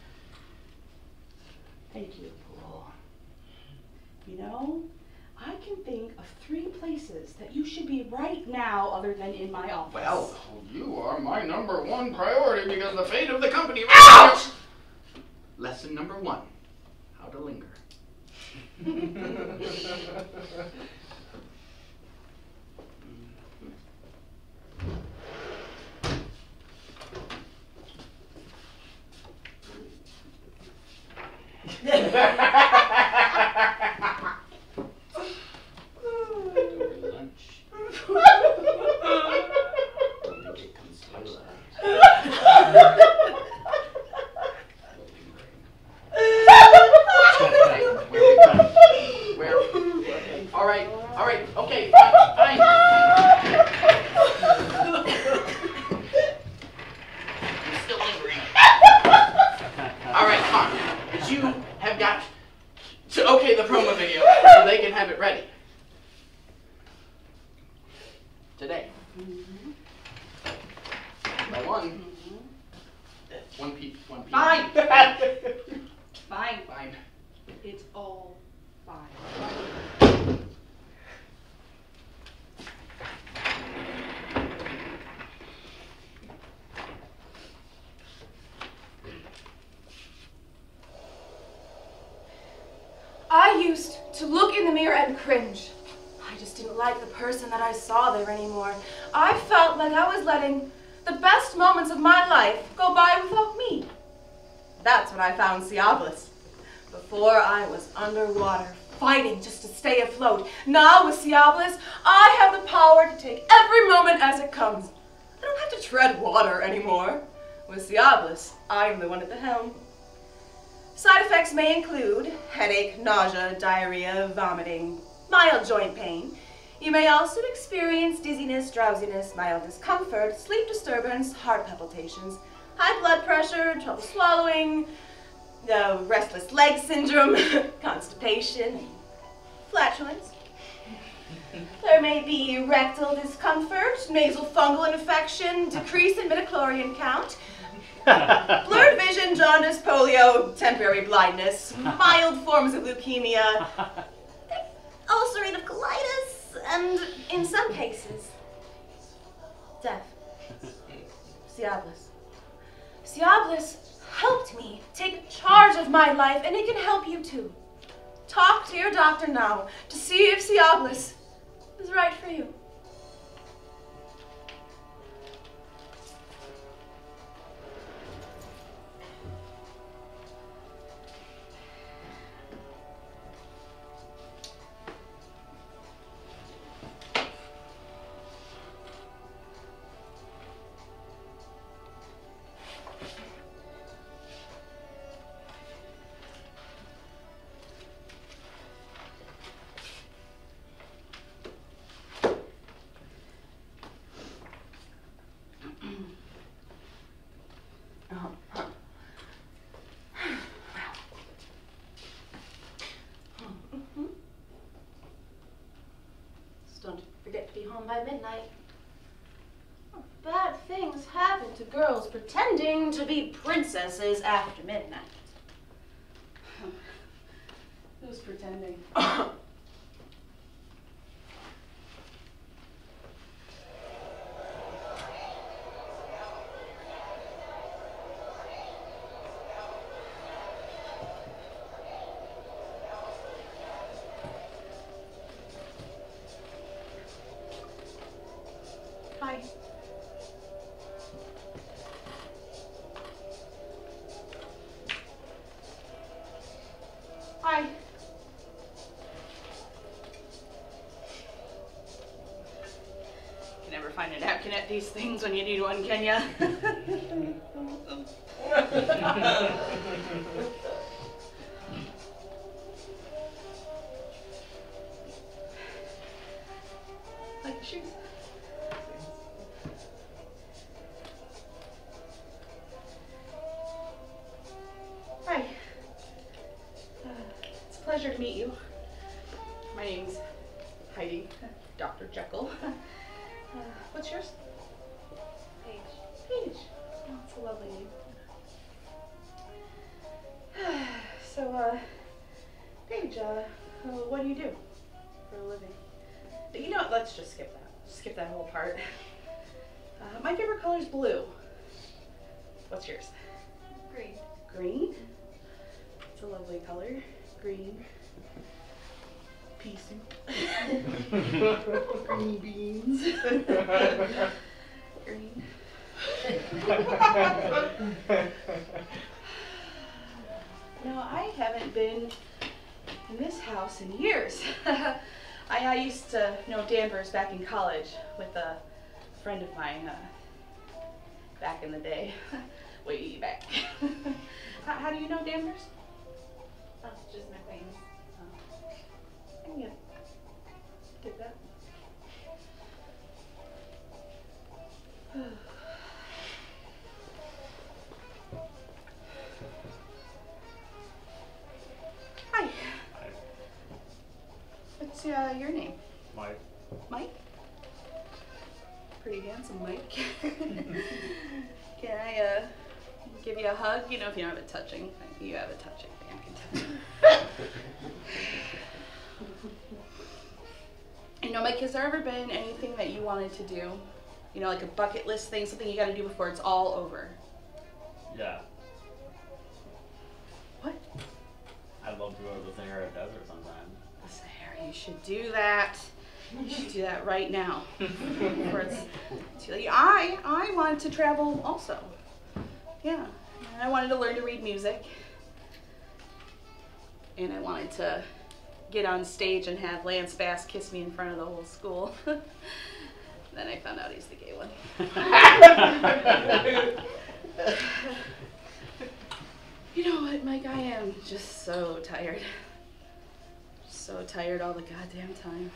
Thank you. You know, I can think of three places that you should be right now other than in my office. Well, you are my number one priority because the fate of the company... Ouch! Lesson number one, how to linger. Over lunch. It comes closer. Where we from? Where? All right, all right, okay, fine, fine. I'm still lingering. All right, come on. But you have got to okay the promo video so they can have it ready. Today. By one. One peep, one peep. Fine. Fine. Fine. It's all fine. I used to look in the mirror and cringe. I just didn't like the person that I saw there anymore. I felt like I was letting the best moments of my life go by without me. That's when I found Cialis. Before I was underwater, fighting just to stay afloat. Now with Cialis, I have the power to take every moment as it comes. I don't have to tread water anymore. With Cialis, I am the one at the helm. Side effects may include headache, nausea, diarrhea, vomiting, mild joint pain. You may also experience dizziness, drowsiness, mild discomfort, sleep disturbance, heart palpitations, high blood pressure, trouble swallowing, uh, restless leg syndrome, constipation, flatulence. There may be rectal discomfort, nasal fungal infection, decrease in midichlorian count, blurred vision, jaundice, polio, temporary blindness, mild forms of leukemia, ulcerative colitis, and in some cases, death. Cialis. Cialis helped me take charge of my life, and it can help you too. Talk to your doctor now to see if Cialis is right for you. Don't forget to be home by midnight. Oh, bad happened to girls pretending to be princesses after midnight? Who's pretending? Hi. Hi. You never find a napkin at these things when you need one, can ya? Like shoes. Hi. Uh, it's a pleasure to meet you. My name's Heidi, Doctor Jekyll. Uh, what's yours? Paige. Paige. Oh, that's a lovely name. So, uh, Paige, uh, uh, what do you do for a living? You know what? Let's just skip that. Skip that whole part. Uh, my favorite color is blue. What's yours? Green. Green. It's a lovely color. Green. Pea soup. Green beans. Green. No, I haven't been in this house in years. I, I used to know Danvers back in college with a friend of mine uh, back in the day. Way back. how, how do you know Danvers? That's just my acquaintance. I can get get that. Hi. Hi. What's uh, your name? Mike. Mike? Pretty handsome Mike. Can I uh, give you a hug? You know, if you don't have it touching. You have it touching. I can touch. You know, Mike, has there ever been anything that you wanted to do? You know, like a bucket list thing, something you got to do before it's all over? Yeah. What? I'd love to go to the Sahara Desert sometime. The Sahara, you should do that. You should do that right now. Before it's too late. I, I wanted to travel also. Yeah. And I wanted to learn to read music. And I wanted to get on stage and have Lance Bass kiss me in front of the whole school. Then I found out he's the gay one. You know what, Mike? I am just so tired. So tired all the goddamn time.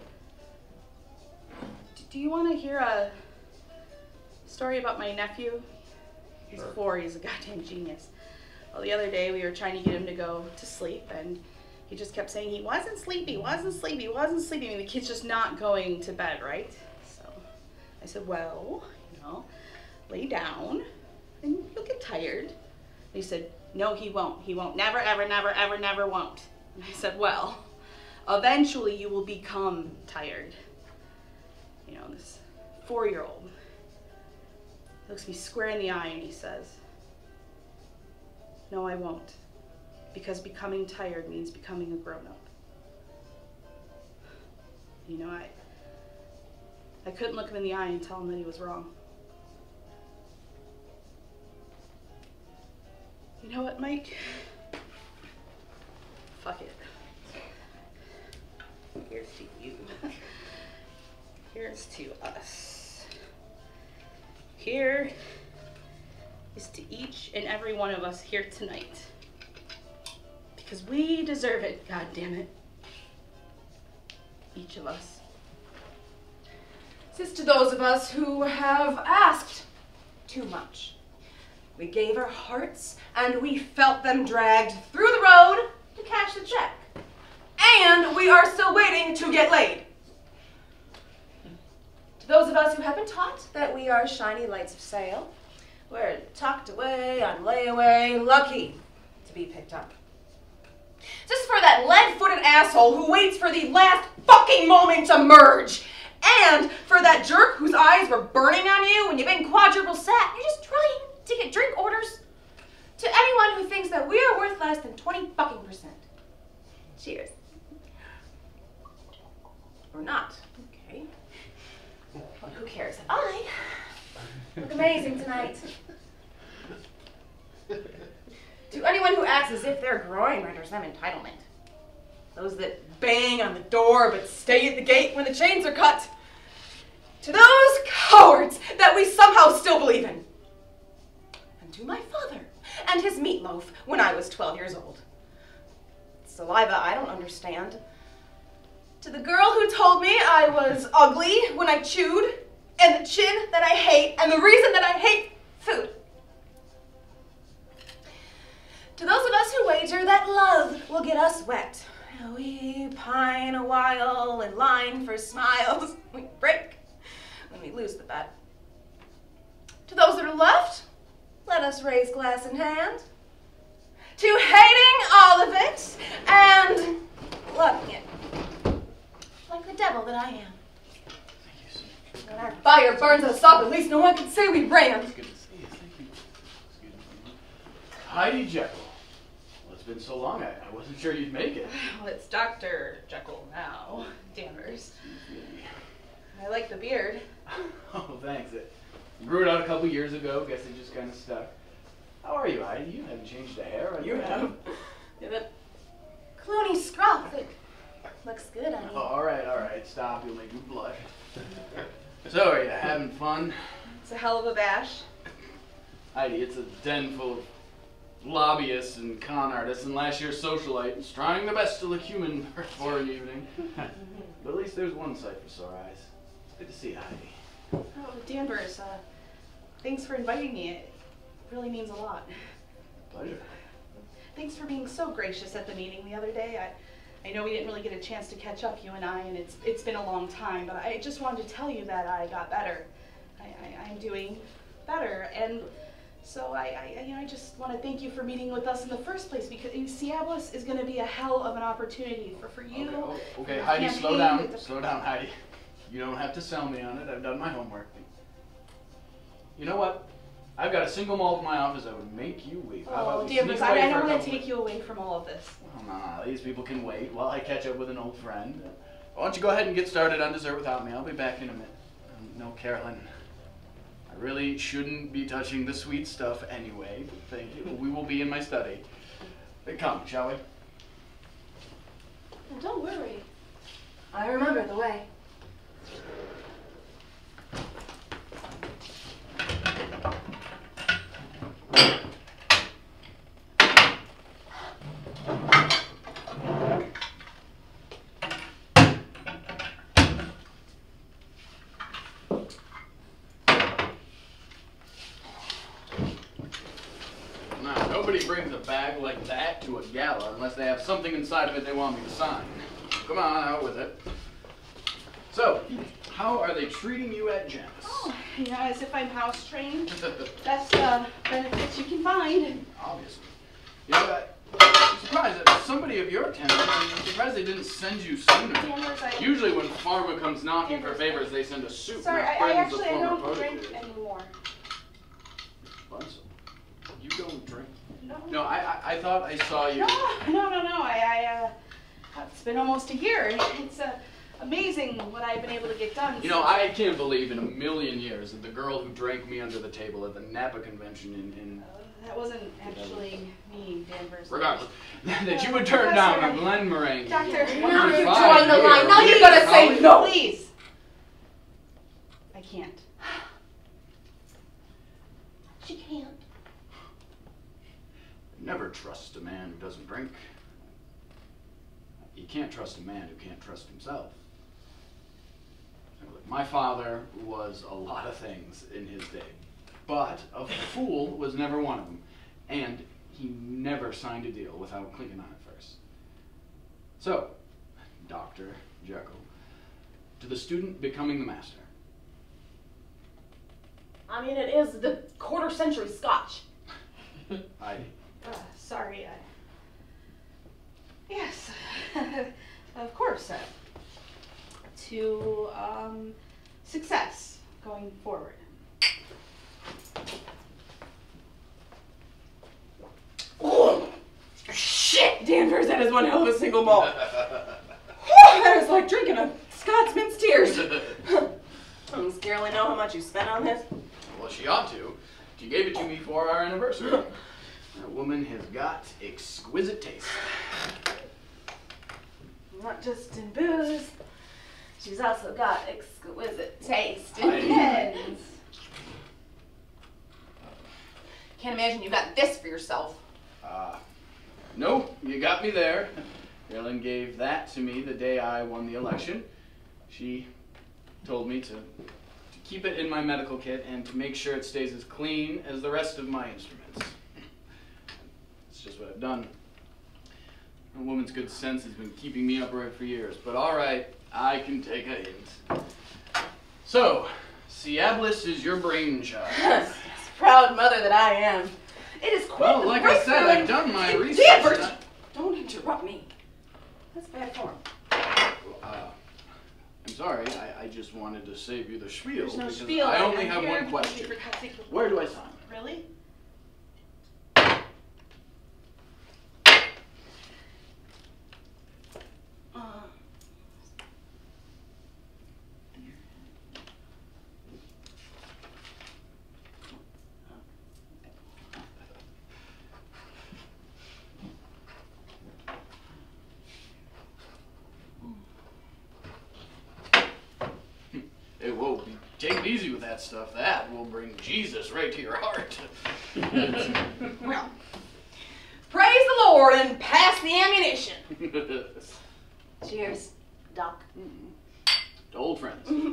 D- do you want to hear a story about my nephew? He's Sure. four. He's a goddamn genius. Well, the other day we were trying to get him to go to sleep, and he just kept saying he wasn't sleepy, wasn't sleepy, wasn't sleepy. I mean, the kid's just not going to bed, right? So I said, well, you know, lay down, and you'll get tired. And he said, no, he won't. He won't. Never, ever, never, ever, never won't. And I said, well, eventually you will become tired. You know, this four-year-old looks me square in the eye and he says, no, I won't. Because becoming tired means becoming a grown-up. You know, I, I couldn't look him in the eye and tell him that he was wrong. You know what, Mike? Fuck it. Here's to you. Here's to us. Here is to each and every one of us here tonight. Because we deserve it, God damn it. Each of us. This is to those of us who have asked too much. We gave our hearts and we felt them dragged through the road to cash the check. And we are still waiting to get laid. To those of us who have been taught that we are shiny lights of sail, We're tucked away on layaway, lucky to be picked up. Just for that lead-footed asshole who waits for the last fucking moment to merge. And for that jerk whose eyes were burning on you when you've been quadruple sat. You're just trying to get drink orders. To anyone who thinks that we are worth less than twenty fucking percent. Cheers. Or not. Okay. Well, who cares? I look amazing tonight. To anyone who acts as if their groin renders them entitlement. Those that bang on the door but stay at the gate when the chains are cut. To those cowards that we somehow still believe in. And to my father and his meatloaf when I was twelve years old. Saliva I don't understand. To the girl who told me I was ugly when I chewed, and the chin that I hate, and the reason that I hate food. To those of us who wager that love will get us wet. We pine a while in line for smiles. We break when we lose the bet. To those that are left, let us raise glass in hand. To hating all of it and loving it. Like the devil that I am. When our fire burns us up, at least no one can say we ran. It's good to see you. Thank you. Excuse me. Heidi Jekyll. Well, it's been so long, I, I wasn't sure you'd make it. Well, it's Doctor Jekyll now, Danvers. I like the beard. Oh, thanks. It grew it out a couple years ago. Guess it just kind of stuck. How are you, Heidi? You haven't changed a hair. You have. Yeah, that Clooney scruff. It looks good on you. Oh, all right, all right. Stop. You'll make me blush. So, are you having fun? It's a hell of a bash. Heidi, it's a den full of lobbyists and con artists and last year's socialites trying their best to look human for an evening. But at least there's one sight for sore eyes. It's good to see you, Heidi. Oh, Danvers, uh, thanks for inviting me. It really means a lot. Pleasure. Thanks for being so gracious at the meeting the other day. I, I know we didn't really get a chance to catch up, you and I, and it's it's been a long time, but I just wanted to tell you that I got better. I, I, I'm doing better, and so I, I, you know, I just want to thank you for meeting with us in the first place, because Cialis is going to be a hell of an opportunity for, for you. Okay, okay, okay. for Heidi, campaign slow down. with the- Slow down, Heidi. You don't have to sell me on it. I've done my homework. You know what? I've got a single malt in my office that would make you weep. How about Oh, we Danvers, sneak I, away I for don't a want to couple take you away from all of this. Well, no, no, these people can wait while I catch up with an old friend. Why don't you go ahead and get started on dessert without me? I'll be back in a minute. Um, no, Carolyn. I really shouldn't be touching the sweet stuff anyway, but thank you. We will be in my study. Hey, come, shall we? Oh, don't worry. I remember the way. Now, nobody brings a bag like that to a gala unless they have something inside of it they want me to sign. Come on, out with it. So, how are they treating you at Janice? Oh, yeah, as if I'm house trained. Best uh, benefits you can find. Obviously. You know, I, I'm surprised that somebody of your tenure, I'm surprised they didn't send you sooner. Danvers, I, Usually when pharma comes knocking for favors, they send a suit. sorry, not I, I friends of actually I former don't drink proteges. anymore. Bunsen, you don't drink? No. No, I, I, I thought I saw you. No, no, no, no. I, I, uh, it's been almost a year. It's uh, amazing what I've been able to get done. You know, I can't believe in a million years that the girl who drank me under the table at the Napa convention in, in Uh, that wasn't actually me, Danvers. regardless, that you would turn down a Glen Moraine. Doctor, Now you Fine, join the here, line. Now here, you're gonna say Holly. no. Please. I can't. She can't. Never trust a man who doesn't drink. You can't trust a man who can't trust himself. Look, my father was a lot of things in his day, but a fool was never one of them, and he never signed a deal without clicking on it first. So, Doctor Jekyll, to the student becoming the master, I mean, it is the quarter century Scotch. Heidi. Uh, sorry. I... Yes, of course. Uh, to um, success going forward. Oh, shit! Danvers, that is one hell of a single malt. Whew, that is like drinking a Scotsman's tears. Does Caroline know how much you spent on this? Well, she ought to. She gave it to me for our anniversary. That woman has got exquisite taste. Not just in booze, she's also got exquisite taste in I- pens. Can't imagine you got this for yourself. Uh, no, you got me there. Carolyn gave that to me the day I won the election. She told me to, to keep it in my medical kit and to make sure it stays as clean as the rest of my instruments. It's just what I've done. A woman's good sense has been keeping me upright for years, but all right, I can take a hint. So, Cialis is your brainchild. Yes, proud mother that I am. It is quite Well, the like I said, breakthrough I've in- done my in research. Danvers, don't interrupt me. That's bad form. Uh, I'm sorry, I, I just wanted to save you the spiel. There's no because spiel. I only I'm have here one because question. you forgot to- Where do I sign? Really? Uh, Hey, whoa, take it easy with that stuff. That will bring Jesus right to your heart. well, praise the Lord and pass the ammunition. Cheers, Doc. To old friends. Are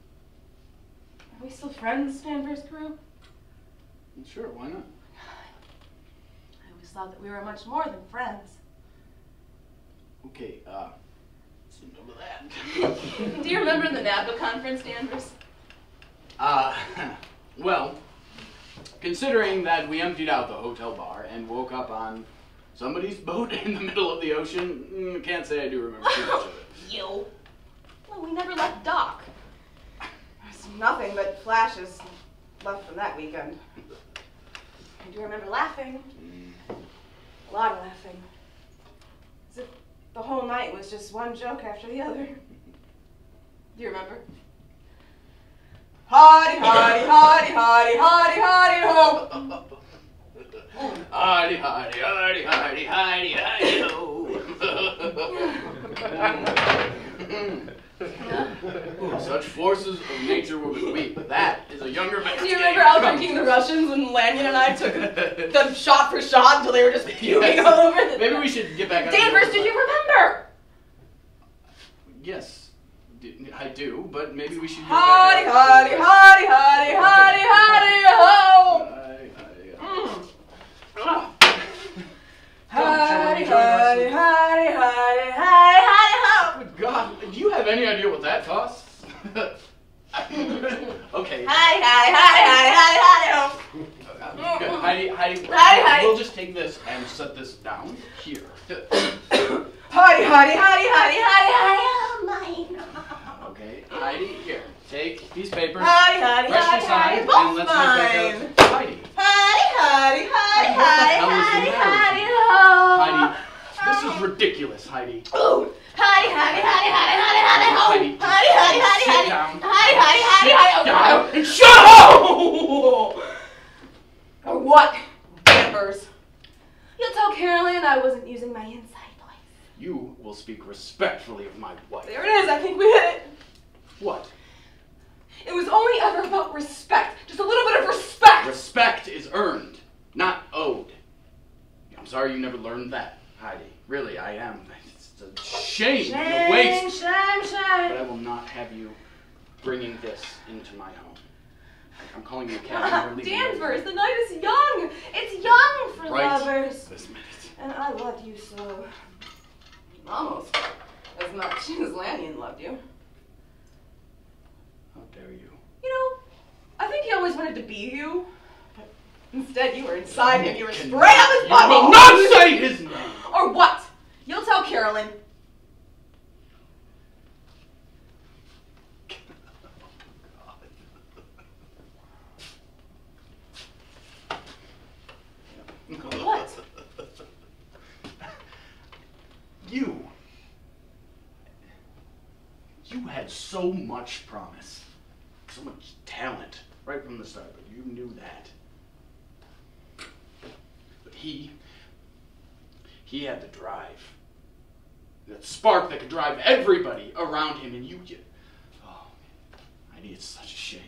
we still friends, Danvers crew? Sure, why not? I always thought that we were much more than friends. Okay, uh, what's the number of that? Do you remember the NAPA conference, Danvers? Uh, well, considering that we emptied out the hotel bar and woke up on somebody's boat in the middle of the ocean, mm, can't say I do remember too much of it. You. Well, we never left Doc. There's nothing but flashes left from that weekend. I do remember laughing. A lot of laughing. As if the whole night was just one joke after the other. Do you remember? Hardy, hardy, hardy, hardy, hardy, hardy, ho! Hardy, hardy, hardy, hardy, hardy, hardy, ho. Such forces of nature were with we. That is a younger man's Do you game. remember out drinking the Russians when Lanyon and I took them shot for shot until they were just puking all over the... Maybe we should get back on Danvers, the did you remember? Yes, d- I do, but maybe we should get Hardy, back hardy, hardy, hardy, hardy, hardy, ho! Hardy, hardy, Mm. Ah. Hardy, hardy, hardy, hardy, hardy, hardy, ho! Good God, do you have any idea what that costs? Okay. Hardy, hardy, hardy, hardy, hardy, hardy, ho! Good. Heidi, Heidi, Heidi, Heidi. we'll just take this and set this down here. Hardy, hardy, hardy, hardy, hardy, hardy, ho! Mine. Okay, Heidi, here, take these papers, Hardy, hardy, press hardy, your sign, hardy, and both let's get back mine. out. Heidi, Hardy, hardy, hardy, What the hardy, hell is the hardy, matter with hardy, you? ho! Heidi, this is ridiculous, Heidi. Ooh, hardy, hardy, hardy, hardy, hardy, hardy, ho! Heidi, Hardy, hardy, hardy, sit hardy, down. hardy, hardy, hardy, Sit hardy, down ho! and shut up! Or what, Danvers? You'll tell Caroline I wasn't using my inside voice. You will speak respectfully of my wife. There it is, I think we hit it. What? It was only ever about respect. Just a little bit of respect. Respect is earned, not owed. I'm sorry you never learned that, Heidi. Really, I am. It's a shame, Shame, and a waste. shame, But I shame. will not have you bringing this into my home. I'm calling you a cab. We're leaving right Danvers, the night is young. It's young for Right. lovers. this minute. And I love you so. Almost as much as Lanyon loved you. How dare you? You know, I think he always wanted to be you, but instead you were inside him. You were Can- straight up his You butthole. will not say his name! Or what? You'll tell Carolyn. What? You. You had so much promise, so much talent right from the start, but you knew that. But he, he had the drive, that spark that could drive everybody around him, and you, you oh, Heidi, it's such a shame.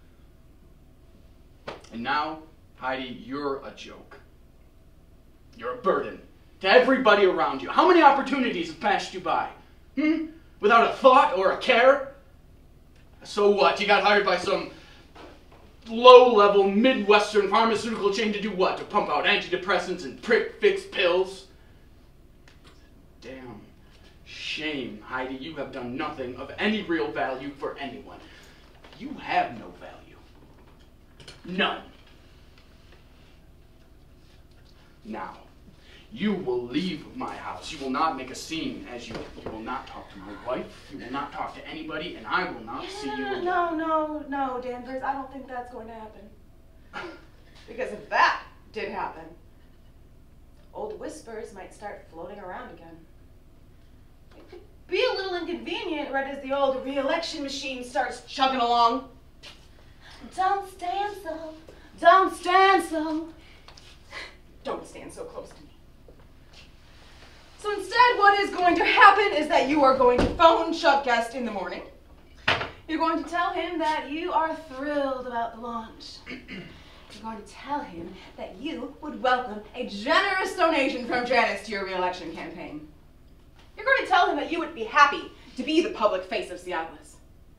And now, Heidi, you're a joke. You're a burden to everybody around you. How many opportunities have passed you by? Hmm? Without a thought or a care? So what? You got hired by some low-level Midwestern pharmaceutical chain to do what? To pump out antidepressants and prick-fix pills? Damn shame, Heidi. You have done nothing of any real value for anyone. You have no value. None. Now, you will leave my house. You will not make a scene as you you will not talk to my wife. You will not talk to anybody, and I will not see you again. No, no, no, Danvers. I don't think that's going to happen. Because if that did happen, old whispers might start floating around again. It could be a little inconvenient right as the old re-election machine starts chugging along. Don't stand so, don't stand so. Don't stand so close to me. So instead, what is going to happen is that you are going to phone Chuck Guest in the morning. You're going to tell him that you are thrilled about the launch. You're going to tell him that you would welcome a generous donation from Janice to your re-election campaign. You're going to tell him that you would be happy to be the public face of Seattle's.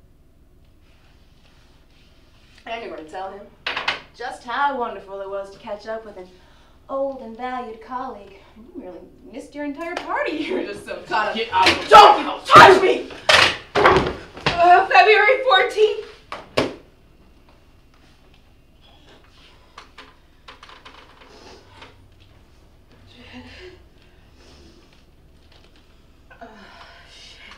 And you're going to tell him just how wonderful it was to catch up with an old and valued colleague. You really missed your entire party. You were just so caught up. Get out of Don't you touch me! Uh, February fourteenth. Uh, shit.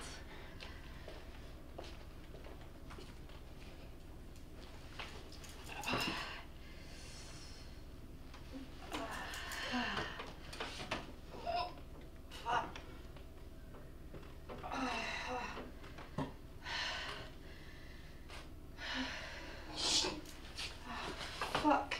Fuck.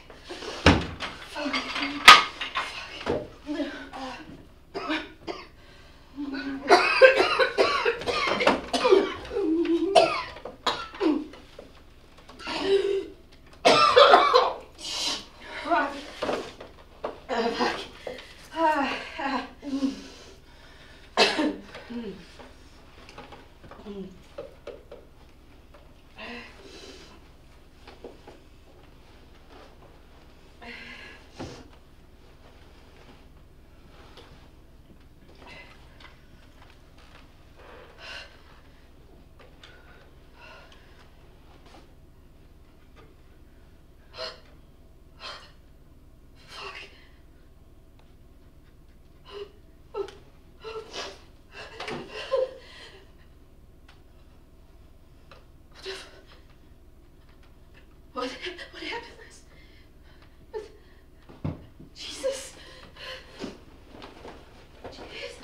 What, what happened, Liz? What? Jesus. Jeez.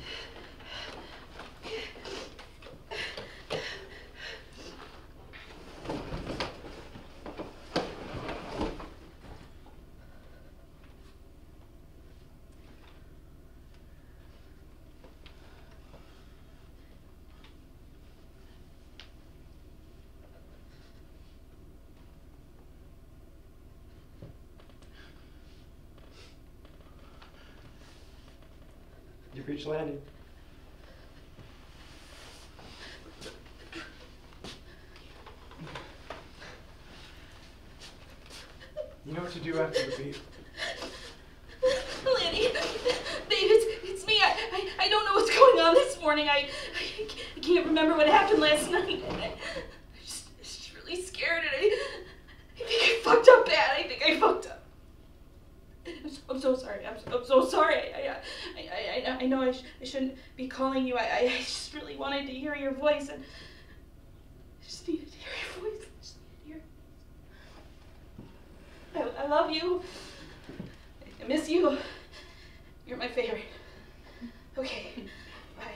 You've reached landing. You know what to do after the beep. Lanny, babe, it's, it's me. I, I, I don't know what's going on this morning. I, I, I can't remember what happened last night. I, I just, just really scared and I, so sorry. I, I, I, I know I, sh I shouldn't be calling you. I, I just really wanted to hear your voice, and I just needed to hear your voice. I just needed to hear. I, I love you. I miss you. You're my favorite. Okay, bye.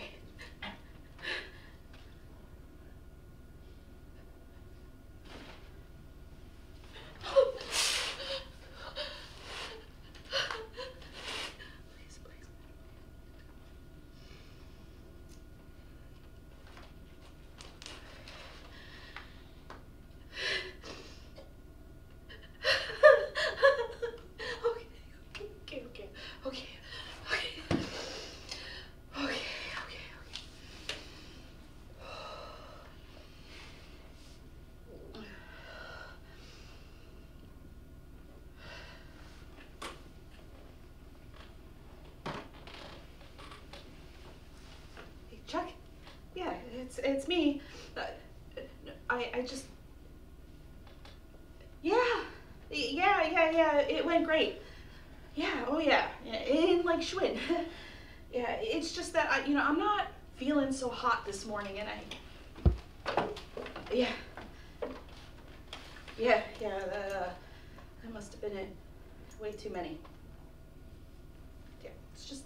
Chuck? Yeah, it's it's me. Uh, I I just. Yeah, yeah, yeah, yeah. It went great. Yeah. Oh yeah. In like Schwinn. Yeah. It's just that I, you know, I'm not feeling so hot this morning, and I. Yeah. Yeah. Yeah. Uh, I must have been in way too many. Yeah. It's just.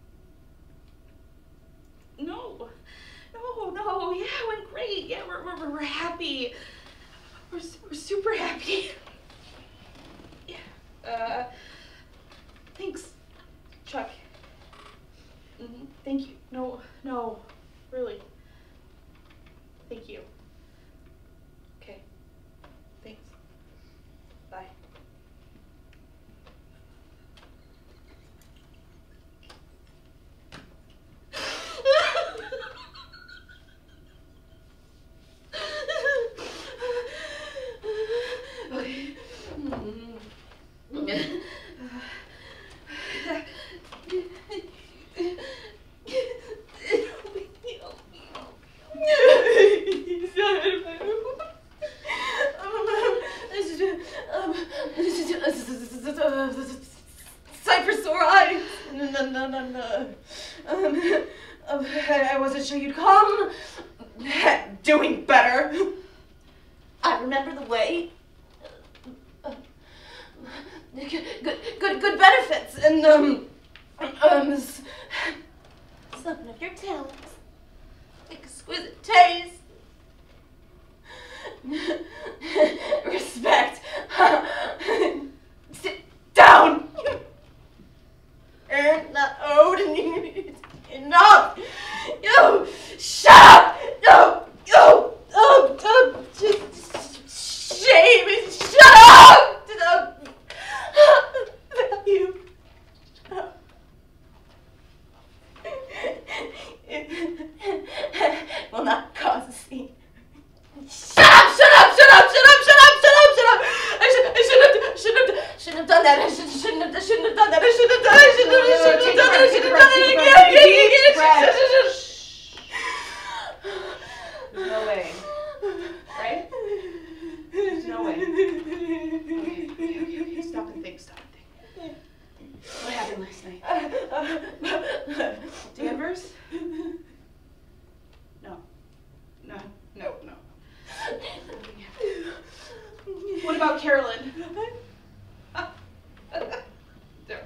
No, no, no, yeah, it went great. Yeah, we're, we're, we're happy. We're, we're super happy. Yeah, uh, thanks, Chuck. Mm-hmm. Thank you. No, no, really. Thank you. Okay, thanks. Bye. Cypress sore eyes. No, no, no, no, no. Um, um, I wasn't sure you'd come. Doing better. I remember the way. Uh, good, good, good benefits, and um, um, something of your talents, exquisite taste, respect. Sit down. And not owed enough. You shut up. No, no, no, no, just shame and shut up. You. Will not cause a scene. Shut up! Shut up! Shut up! Shut up! Shut up! Shut up! Shut up! I should. I shouldn't have. Shouldn't have. Shouldn't have done that. I should, shouldn't have. Shouldn't have done that. I shouldn't have done. I shouldn't have. I shouldn't have done that. I shouldn't have done it again. There's no way. Right? There's no way. Okay. Okay. Okay. Okay. Stop and think. Stop and think. What happened last night? Danvers? No. No. No. No. What about Carolyn? There.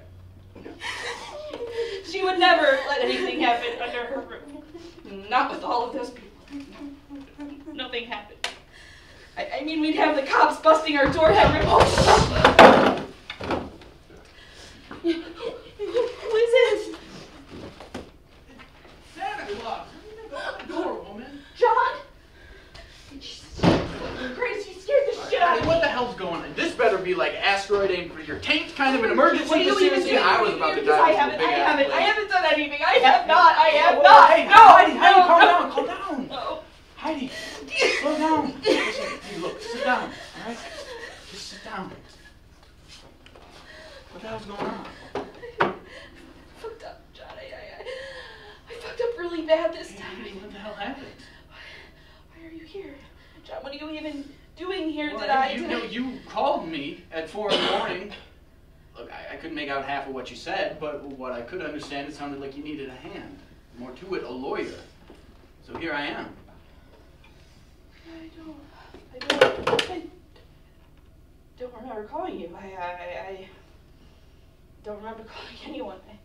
She would never let anything happen under her roof. Not with all of those people. Nothing happened. I, I mean, we'd have the cops busting our door down. Oh, who is it? Santa Claus. Open the door, woman. John? Grace, you scared the shit out of me. What the hell's going on? This better be like asteroid aim for your tank, kind of an emergency. What are you even doing? I was about to die. I haven't, I haven't, I haven't done anything. I have not, I have Whoa, not. Hey, no, Heidi, no, Heidi, no, calm no. down, calm down. No. Heidi, slow down. Listen, hey, look, sit down, all right? Just sit down. What the hell's going on? I fucked up, John. I, I, I, I fucked up really bad this time. Hey, what the hell happened? Why are you here? John, what are you even doing here? Well, did I? You did know, I... you called me at four in the morning. Look, I, I couldn't make out half of what you said, but what I could understand, it sounded like you needed a hand. More to it, a lawyer. So here I am. I don't, I don't, I don't remember calling you. I, I, I don't remember calling anyone. I,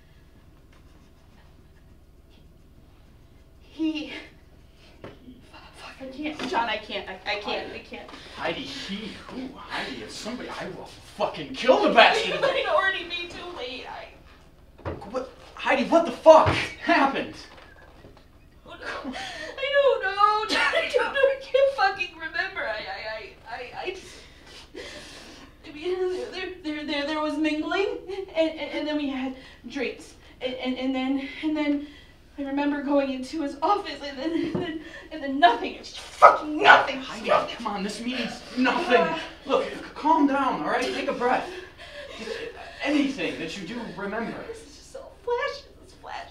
he, fuck, I can't, John, I can't, I, I can't, I can't. Heidi, he, who? Heidi, it's somebody, I will fucking kill the bastard. It might already be too late. I, What, Heidi, what the fuck happened? I don't know, John, I don't know, I can't fucking remember. I, I, I, I, I just, I mean, there, there, there, there was mingling, and, and, and then we had drinks, and, and, and then, and then, I remember going into his office, and then, and then, and then nothing, it's just fucking nothing, just Heidi, nothing. come on, this means nothing. Look, calm down, all right? Take a breath. Just anything that you do remember. This is just all flashes, it's flashes.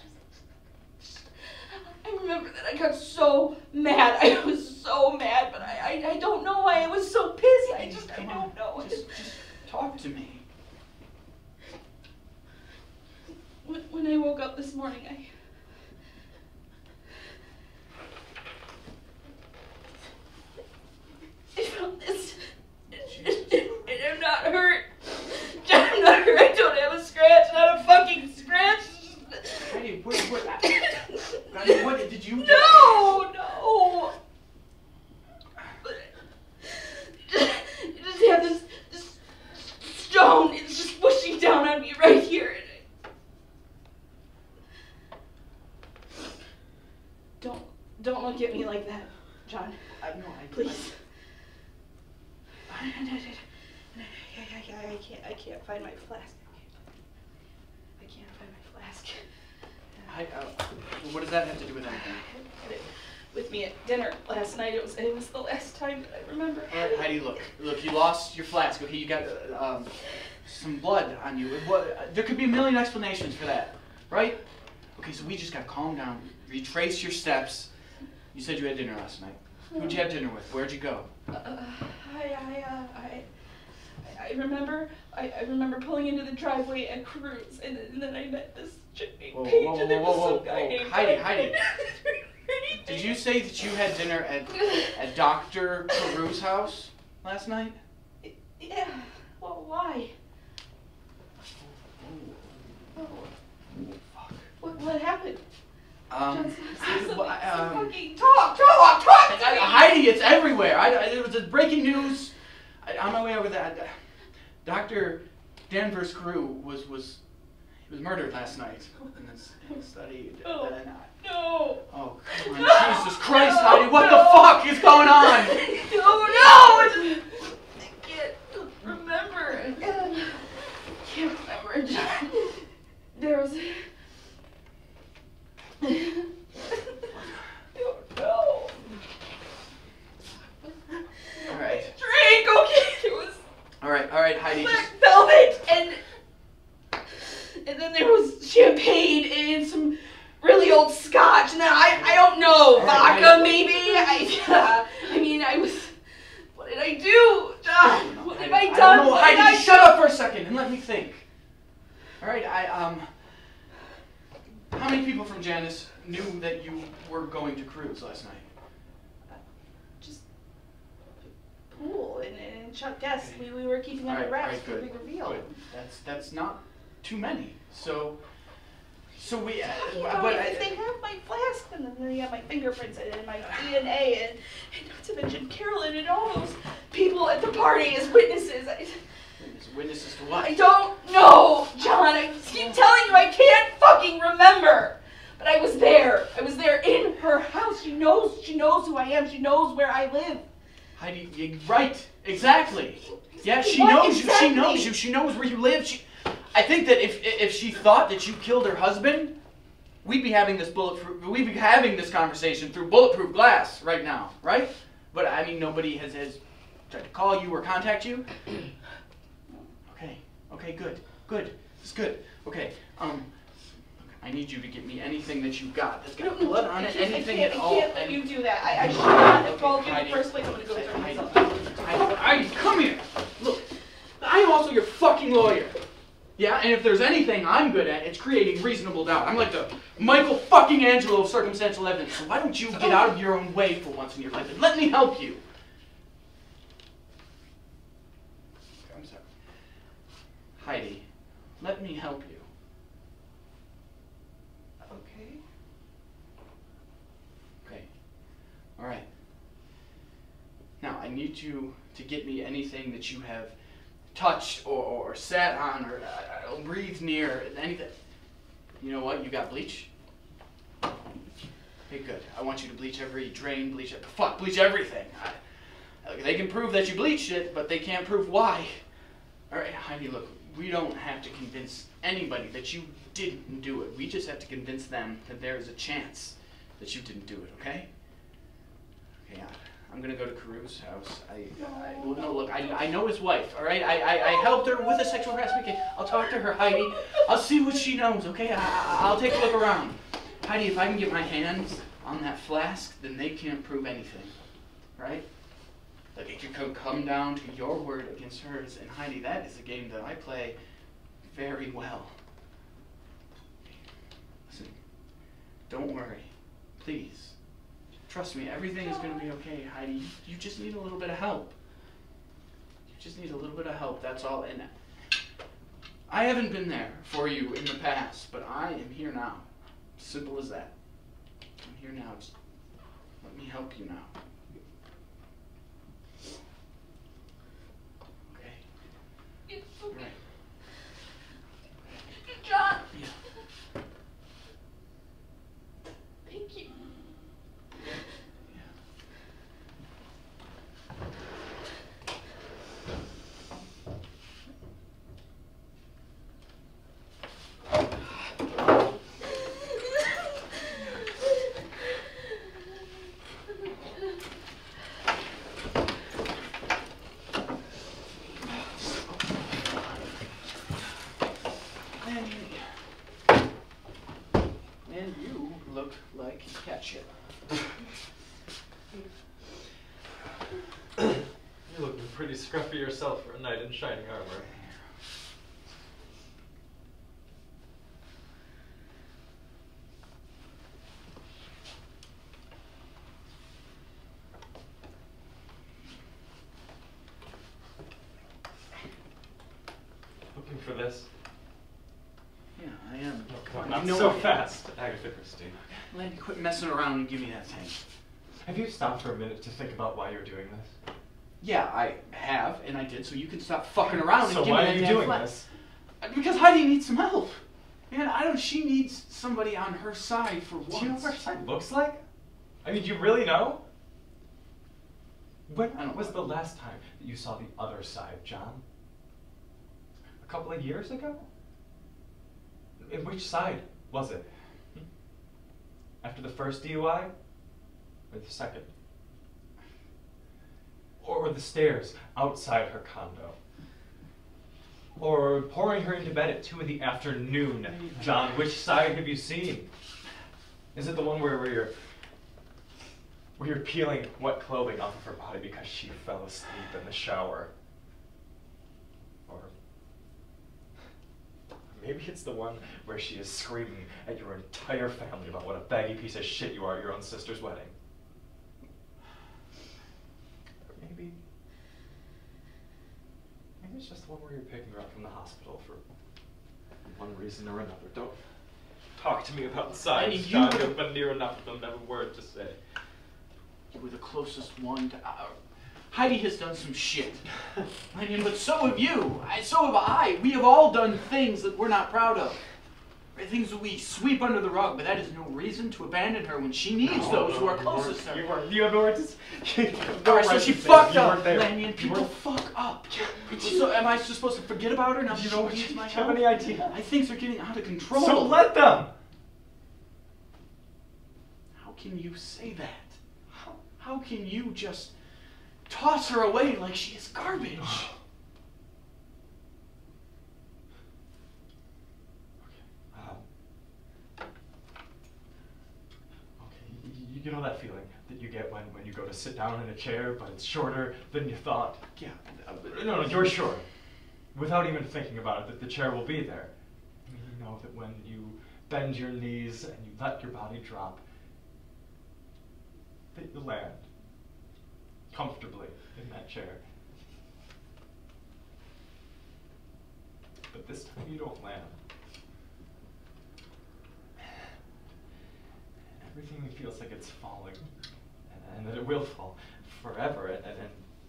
I remember that I got so mad, I was so mad, but I, I, I don't know why I was so pissed, I just, I don't know. Just, just talk to me. When, when I woke up this morning, I... I felt this, and I'm not hurt. I'm not hurt. I don't have a scratch, not a fucking scratch. Heidi, what, what, Heidi, what did you? No, no. But I just have this, this stone. It's just pushing down on me right here. And I... Don't, don't look at me like that, John. I know, I Please. I, I, I, I can't. I can't find my flask. I can't find my flask. I, uh, what does that have to do with anything? I had it with me at dinner last night. It was. It was the last time that I remember. All right, Heidi, look, look, you lost your flask. Okay, you got uh, um, some blood on you. What? Uh, there could be a million explanations for that, right? Okay, so we just got to calm down, retrace your steps. You said you had dinner last night. Who'd you have dinner with? Where'd you go? Uh, I, I, uh, I, I remember, I, I remember pulling into the driveway at Cruz, and then, and then I met this chick named Whoa, Paige, whoa, whoa, and there whoa, was whoa, some guy whoa. named Heidi, Mike. Heidi. Did you say that you had dinner at at Doctor Caru's house last night? Yeah. Well, why? Oh, Fuck. what, what happened? Um, John, say I- something, well, I, um, fucking talk, talk, talk to I- me. Heidi, it's everywhere. I, I, it was a breaking news. I, on my way over there, I- Doctor Danvers Carew was was he was murdered last night in this, in this study. Oh. And I- No. oh, come on, No. Jesus Christ, No. Heidi, what No. the fuck is going on? No, no! I just I can't remember. I can't remember, John. There was. I don't know. All right, Drink, okay. There was all right, all right, Heidi. Just, black velvet and and then there was champagne and some really old scotch. And then I I don't know, All right, vodka Heidi. maybe. I I mean I was. What did I do, John? What have I I done? don't know, What Heidi, did I just shut up for a second and let me think. All right, I um. How many people from Janice knew that you were going to Cruise last night? Just Pool and, and Chuck Guest. We, we were keeping All under right, wraps all right, for the good, big reveal. good. That's that's not too many. So, so we. Uh, You know, but if I, they have my flask, and then they have my fingerprints and, and my D N A, and, and not to mention Carolyn and all those people at the party as witnesses. I, witness- witnesses to what? I don't know, John. I keep telling you I can't fucking remember. But I was there. I was there in her house. She knows. She knows who I am. She knows where I live. Heidi, you- right? Exactly. Yeah, she What knows you. She exactly? knows you. She knows where you live. She. I think that if if she thought that you killed her husband, we'd be having this bulletproof. We'd be having this conversation through bulletproof glass right now, right? But I mean, nobody has has tried to call you or contact you. Okay. Okay. Good. Good. It's good. Okay. Um. I need you to get me anything that you've got that's got blood on it, I can't, anything I can't, at I all. can't let any- you do that. I, I should not have Okay, called you in Heidi. the first place. I'm gonna go turn Heidi, myself. Heidi, Heidi, come here. Look, I'm also your fucking lawyer. Yeah, and if there's anything I'm good at, it's creating reasonable doubt. I'm like the Michael fucking Angelo of circumstantial evidence. So why don't you get out of your own way for once in your life and let me help you? I'm sorry. Heidi, let me help you. Okay. Okay. All right. Now, I need you to get me anything that you have touched or, or sat on or uh, breathed near, anything. You know what? You got bleach? Okay, good. I want you to bleach every drain, bleach it. Fuck, bleach everything. I, they can prove that you bleached it, but they can't prove why. All right, Heidi, look, we don't have to convince anybody that you didn't do it. We just have to convince them that there is a chance that you didn't do it, okay? Okay, I'm gonna go to Caru's house. I, I well, no, look, I, I know his wife, all right? I, I, I helped her with a sexual harassment case. I'll talk to her, Heidi. I'll see what she knows, okay? I, I, I'll take a look around. Heidi, if I can get my hands on that flask, then they can't prove anything, right? Like, it could come down to your word against hers, and Heidi, that is a game that I play very well. Listen, don't worry, please. Trust me, everything is going to be okay, Heidi. You, you just need a little bit of help. You just need a little bit of help, that's all. And I haven't been there for you in the past, but I am here now. Simple as that. I'm here now. Just let me help you now. Okay? It's All okay. right. John, Yeah. thank you. And you look like ketchup. You're looking pretty scruffy yourself for a knight in shining armor. Looking for this? Yeah, I am. Oh, Come on, not you know so what- fast, Agatha Christie. Lenny, quit messing around and give me that thing. Have you stopped for a minute to think about why you're doing this? Yeah, I have, and I did, so you can stop fucking around and So give why me are that you damn doing flat- this? Because Heidi needs some help. Man, I don't. She needs somebody on her side for once. Do you know what her side looks like? I mean, do you really know? When I don't was know. the last time that you saw the other side, John? A couple of years ago? And which side was it? Hmm? After the first D U I? Or the second? Or the stairs outside her condo? Or pouring her into bed at two in the afternoon? John, which side have you seen? Is it the one where, where you're where you're peeling wet clothing off of her body because she fell asleep in the shower? Or maybe it's the one where she is screaming at your entire family about what a baggy piece of shit you are at your own sister's wedding. Or maybe maybe it's just the one where you're picking her up from the hospital for one reason or another. Don't talk to me about sides, Lenny, you John. were- You've been near enough for them to have a word to say. You were the closest one to. Uh, Heidi has done some shit. I mean, but so have you. I, so have I. We have all done things that we're not proud of. Right? Things that we sweep under the rug, but that is no reason to abandon her when she needs No, those no, who are you closest to weren't- her. You weren't. You have no right to. You have no All right, so right she to say fucked that. You up, weren't there. Lanny, and You people weren't- fuck up. So am I just supposed to forget about her now? Do you that know she what? needs Do my you have help? any idea? I think they're getting out of control. So let them. How can you say that? How, how can you just toss her away like she is garbage? Um, okay, y- y- you know that feeling that you get when, when you go to sit down in a chair, but it's shorter than you thought? Yeah. uh, but- No, no, you're short. without even thinking about it, that the chair will be there. I mean, you know that when you bend your knees and you let your body drop, that you land comfortably in that chair. But this time you don't land. Everything feels like it's falling, and, and that it will fall forever, and, and, and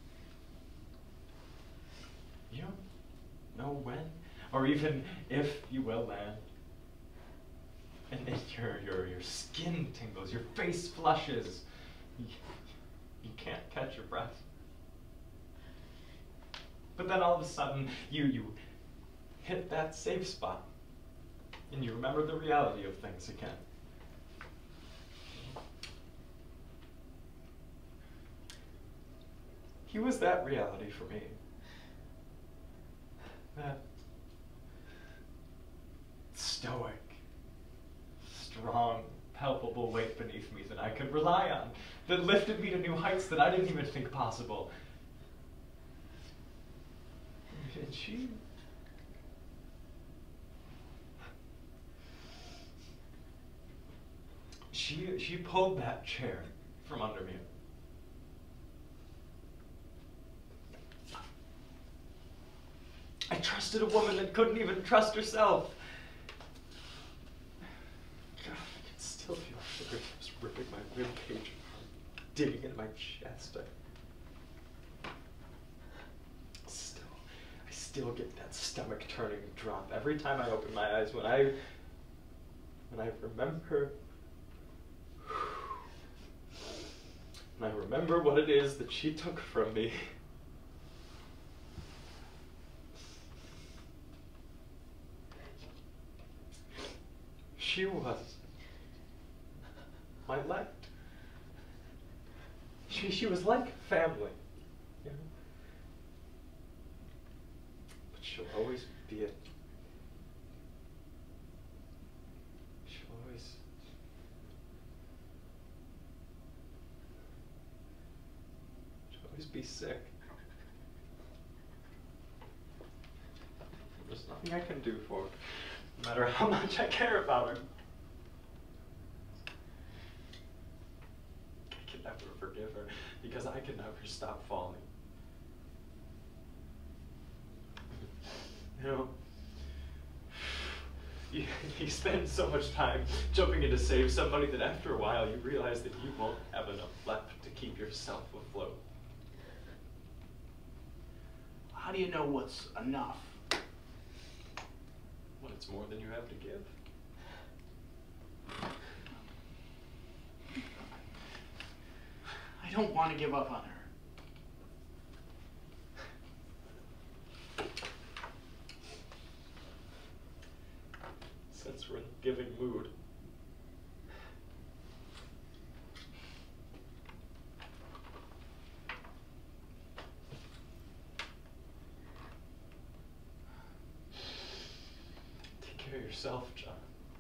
you don't know when, or even if you will land. And, and your, your, your skin tingles, your face flushes, you, you can't catch your breath. But then all of a sudden, you, you hit that safe spot, and you remember the reality of things again. He was that reality for me. That stoic, strong, palpable weight beneath me that I could rely on, that lifted me to new heights that I didn't even think possible. And she... She, she pulled that chair from under me. I trusted a woman that couldn't even trust herself. God, I can still feel the ribs ripping my rib cage apart, digging in my chest. I still, I still get that stomach turning drop every time I open my eyes when I, when I remember, when I remember what it is that she took from me. She was my light. She, she was like family, you know? But she'll always be it. She'll always... She'll always be sick. There's nothing I can do for her. No matter how much I care about her. I can never forgive her because I can never stop falling. You know, you, you spend so much time jumping in to save somebody that after a while you realize that you won't have enough left to keep yourself afloat. How do you know what's enough? When it's more than you have to give. I don't want to give up on her. Since we're in the giving mood. Yourself, John.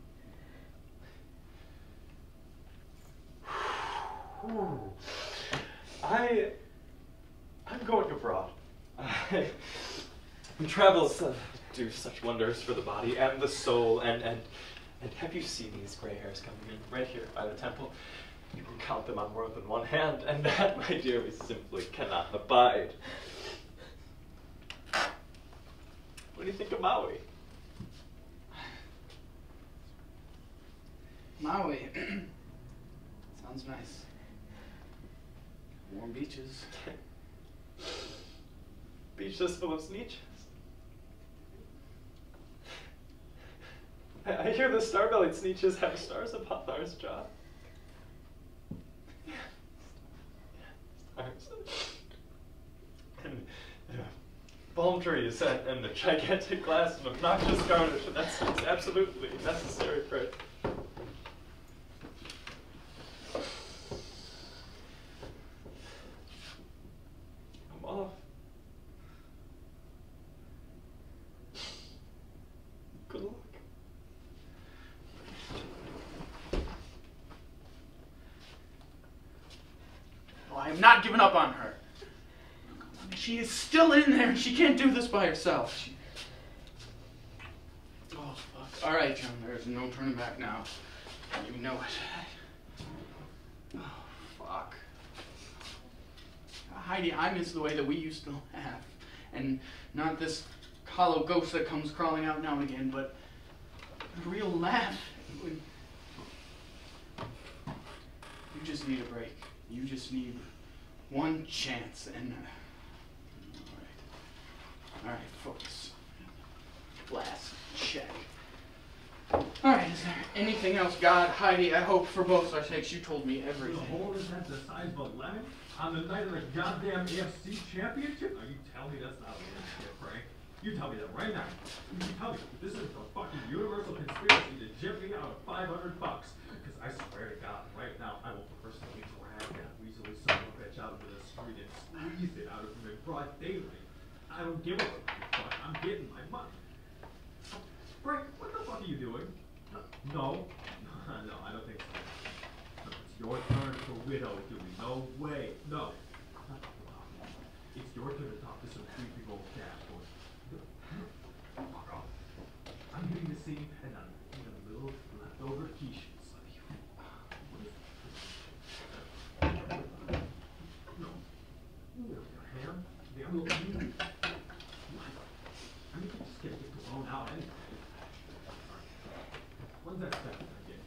I, I'm going abroad. I, travels uh, do such wonders for the body and the soul, and, and, and have you seen these gray hairs coming in right here by the temple? You can count them on more than one hand, and that, my dear, we simply cannot abide. What do you think of Maui? Maui. Sounds nice. Warm beaches. Beaches full of sneetches. I, I hear the star-bellied sneetches have stars upon ours, John. Stars. And uh, palm trees and, and the gigantic glass of obnoxious garnish, and that sounds absolutely necessary for it. Off. Good luck. Oh, I am not giving up on her. Let me She is still in there. She can't do this by herself. She... Oh, fuck. All right, John, there's no turning back now. You know it. Oh, fuck. Heidi, I miss the way that we used to laugh. And not this hollow ghost that comes crawling out now and again, but a real laugh. You just need a break. You just need one chance. And uh, all right, all right, focus. Blast, check. All right, is there anything else, God, Heidi? I hope for both our sakes you told me everything. The whole is that the size of a lemon on the night of the goddamn A F C championship? Are you telling me that's not a shit, Frank? You tell me that right now. You tell me that this is a fucking universal conspiracy to jip me out of five hundred bucks. Because I swear to God, right now, I will personally drag that weaselly son of a bitch out into the street and squeeze it out of him in broad daylight. I don't give a fuck. I'm getting my money. Frank, what the fuck are you doing? No. No, I don't think so. No, it's your turn for widow, Dewey. No way. No. It's your turn to talk to some creepy old cat boy. Fuck off. I'm getting the scene and I'm eating a little leftover quiches. No. Your ham? Damn little meat. I mean, you just get it blown out anyway. When's that second I get?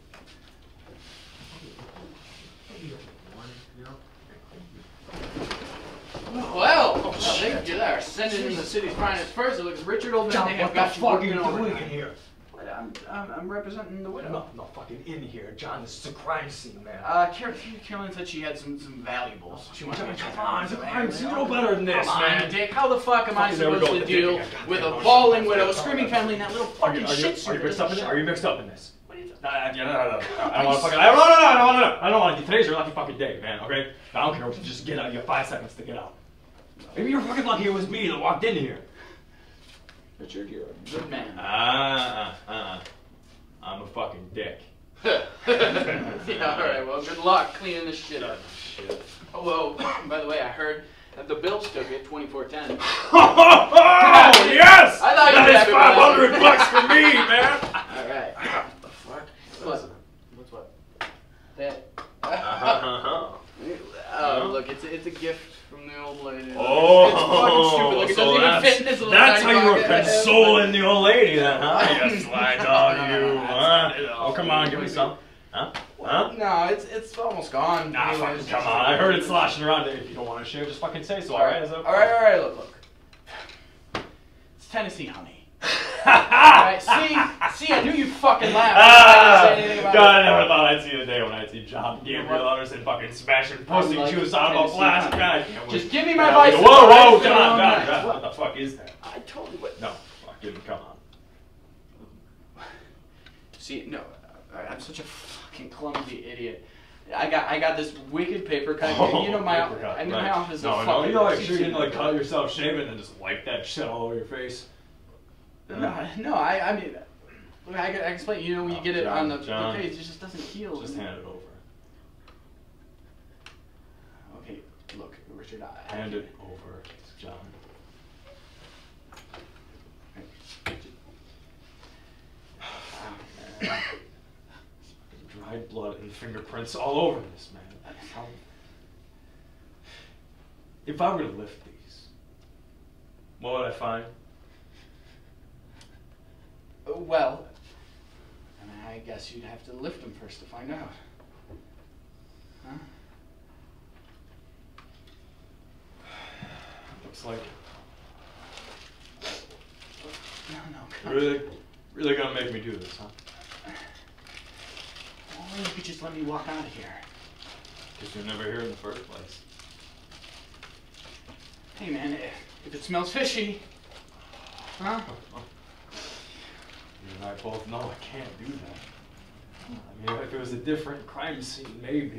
Well, oh, thank you there. Sending in the city's finest first. It looks Richard Oldman. John, They have what the got you fuck are working you overnight. doing in here? What, I'm, I'm, I'm representing the widow. No, no, fucking in here. John, this is a crime scene, man. Uh, Carolyn, Carolyn said she had some, some valuables. She wants Come me to check on, out. it's a crime scene. You know better than this, Come man. on, Dick. How the fuck am I Fucking never supposed go to with deal Dick. I got with a goddamn bawling notion. widow, a screaming family, and that little Are fucking you, are you, shit are you suit? mixed up in it? Are you mixed up in this? What are you talking No, no, no, no, no. I don't want to fucking. I don't, no, no, no, I don't want to. I don't want to. Today's your lucky fucking day, man. Okay. I don't care. Just get out. You have five seconds to get out. Maybe you're fucking lucky it was me that walked in here. Richard, you're a good man. Ah, uh, uh, uh. I'm a fucking dick. Yeah, alright, well, good luck cleaning this shit up. Shit. Oh, well, by the way, I heard that the Bills took it twenty-four ten. Oh, yes! I thought you that were is happy with five that. hundred bucks for me, man! Alright. What the fuck? What? What's what? That. Uh-huh. Oh, look, it's a, it's a gift from the old lady. Oh, it's fucking stupid. Look, it so doesn't even that's, fit in this little that's how tiny you were pocket. consoling the old lady then, huh? You slide dog, No, no, you, no, that's huh? not it at all. Oh, come on, give me some. Huh? Huh? No, it's it's almost gone. Nah, Anyways, fucking come on. I heard it sloshing around. If you don't want to share, just fucking say so, Alright, alright? alright, alright, look, look. It's Tennessee honey. Alright, see? See, I knew you'd fucking laugh. I didn't say anything Ah, about God, it. I never thought I'd see the day when I'd see John Gabriel Anderson fucking smashing pussy like juice out of a Tennessee flask. honey. God, I can't Just wait. give me my Whoa, bicycle. whoa, I've whoa, been John, all John, night. John, What? what the fuck is that? I told you what. No, fucking come on. See, no, I- I'm such a fucking clumsy idiot. I got, I got this wicked paper cut. you know my, Apricot, I know right. my office is No, a no, fucking. you know, like, sure you didn't like cut yourself shaving and just wipe that shit all over your face. No, no, I, I mean, I can explain. You know, when you Oh, get it John, on the, John. the face, it just doesn't heal. Just hand it over. Okay, look, Richard, I. Hand it over, John. Man. Dried blood and fingerprints all over this, man. How... If I were to lift these, what would I find? Well, I mean, I guess you'd have to lift them first to find out. Huh? Looks like No, no. you're really, really gonna make me do this, huh? Or you could just let me walk out of here. Because you're never here in the first place. Hey, man, if, if it smells fishy, huh? You and I both know I can't do that. I mean, if it was a different crime scene, maybe.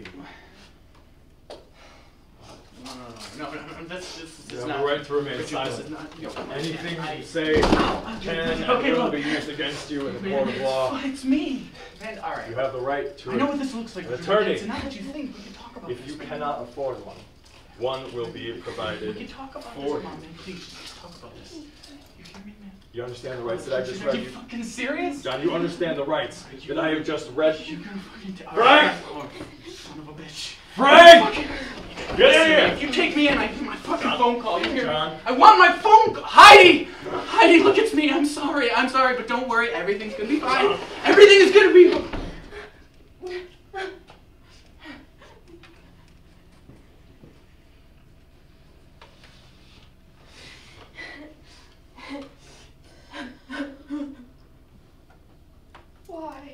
No, no, no, no, no, no, this, this, this You is have not. a right to remain Richard, silent. this is not. Yo, Anything I- you say can and Okay, will look. be used against you in the Man, court of law. It's, it's me. Man, all right. You have the right to I know what this looks like. an Richard, attorney. It's not what you think. We can talk about If this. you cannot afford one, one will be We provided can talk about for this, you. Mom, man. Please, let's talk about this. You hear me, man? You understand the rights that I just read Are you you? fucking serious? John, you understand the rights that I have just read You can fucking t- Frank! Oh, son of a bitch. Frank! Get in Listen, here! if you take me in, I give my fucking phone call. You hear John. me? I want my phone call. Heidi! Heidi, look, it's me. I'm sorry. I'm sorry, but don't worry. Everything's gonna be fine. Everything is gonna be. Why?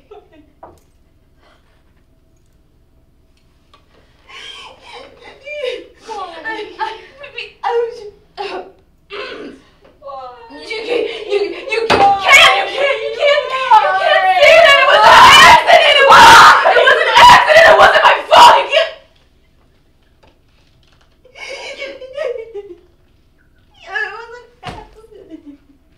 I, I, I was. Why? You can't. You you can't. You can't. You can't. You can't say that. It was an accident. It was. It was an accident. It wasn't my fault. You can't. It was an accident.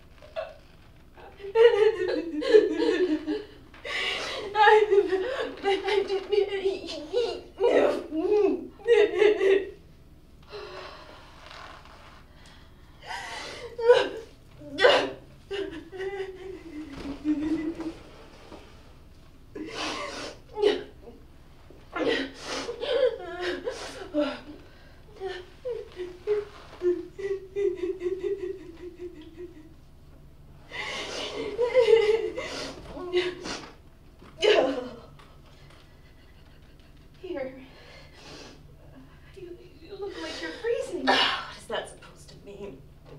I, I didn't mean it. Here. You, you look like you're freezing. What is that supposed to mean?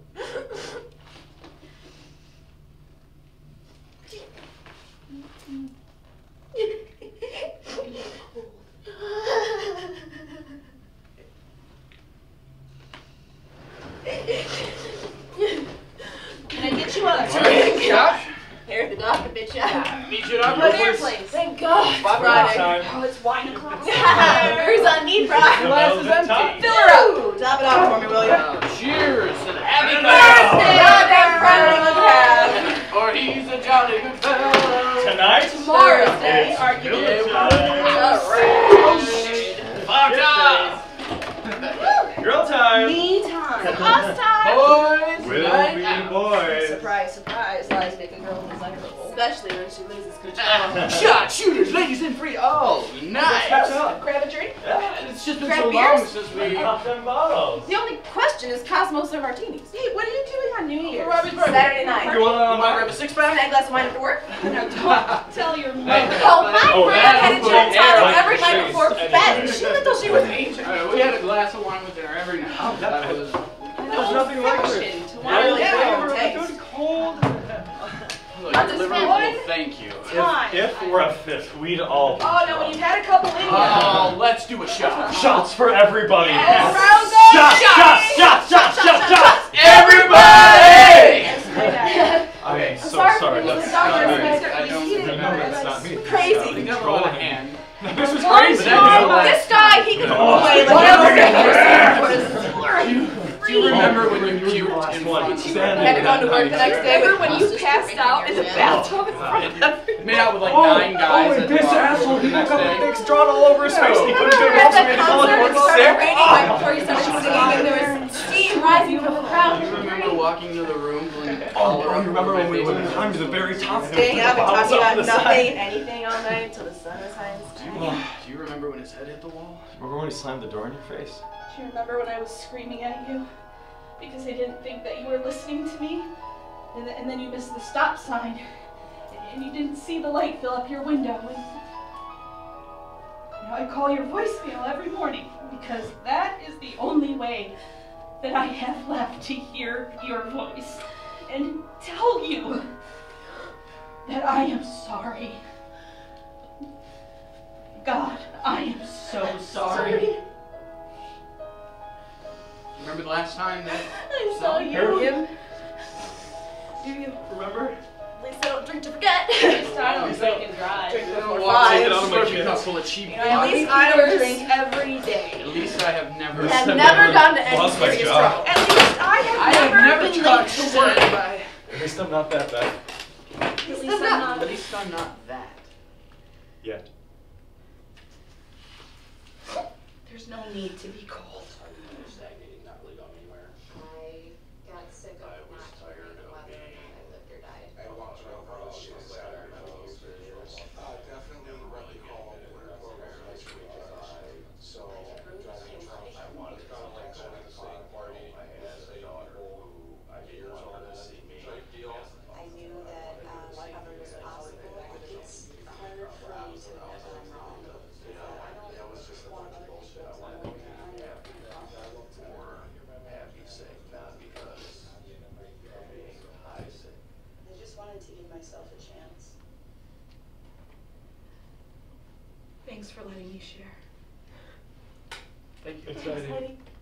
Can I get you a Josh? Here, the doctor bitch out. Meet you up. What airplanes? Thank God. Bye, Friday. Oh, it's wine o'clock. Where's on me, bro? Glass is empty. Fill her up. Top it off for me, will you? Uh, cheers and happy Birthday! Goddamn Friday, look at birthday. Or he's a jolly good fellow. Tonight, Tomorrow's day, it's are you military. Alright. Fuck off. Girl time. Me time. Us time. Boys, Will night be out. boys. Surprise, surprise. Lies make a girl desirable. Especially when she loses control. Ah, Shot shooters, ladies in free. Oh, nice. Grab a drink. It's just been Grab so beers? long since we. Pop them bottles. The only question is Cosmos or martinis. Hey, what are you doing on New Year's? Robbie's birthday. Saturday night. You want to grab a six Can I pack? have a glass of wine after work? No, don't tell your mother. Hey, Oh, my oh, grandma that had a would gin put tonic air every on night your before face bed, and anyway. she lived till she was eight. Uh, we had a glass of wine with dinner every night. That was. There's nothing like Fashion this. to Really wine flavor, taste. good cold. Look, Not your just liver one. will thank you. Time. If, if we're a fifth, we'd all be Oh, no, when you've had a couple in you. Oh, let's do a shot. shots for everybody. Yes. Shots, shots, shots, shots, shots, shots. Everybody! I am so sorry, sorry. but Let's the doctor not said me. that I we don't heated remember, her. it's not me. It's crazy. We never hold a hand. This was One crazy. time, this guy, he could Oh, away what like else Do you remember when you puked last in one. front? Standing. I had to go to work the next day. Remember when you passed out in the bathtub in front of everyone? Made out with like Oh, nine guys. oh, at and the this bar asshole, he the woke next up day. with a big straw all over his face. He couldn't get We it were off, at so he that had to call it concert, it sick. started raining right before you started singing, and there was steam rising from the crowd. Do you remember walking to the room pulling the Oh, collar oh, up you remember over when my we face went and climbed to the very top? Staying up and Bottles talking off about the side. nothing, anything all night till the sun is high in the sky. Do you remember when his head hit the wall? Remember when he slammed the door in your face? Do you remember when I was screaming at you because I didn't think that you were listening to me? And, th- and then you missed the stop sign. And you didn't see the light fill up your window. And now I call your voicemail every morning because that is the only way that I have left to hear your voice and tell you that I am sorry. God, I am so sorry. Remember the last time that? I saw you. Him? Do you? Remember? At least I don't drink to forget. This time I'm drinking dry. Drink before Walk five. take it out of my Slurpee cup kids. full of cheap. You know, at least I Beers. don't drink every day. At least I have never. Have I've never never gone to any lost my serious job. trouble. At least I have I have never, never been late touched to work. anybody. At least I'm not that bad. At least I'm I'm not- not. At least I'm not that. Yet. There's no need to be cold. for letting me share. Thank you. Exciting. Heidi.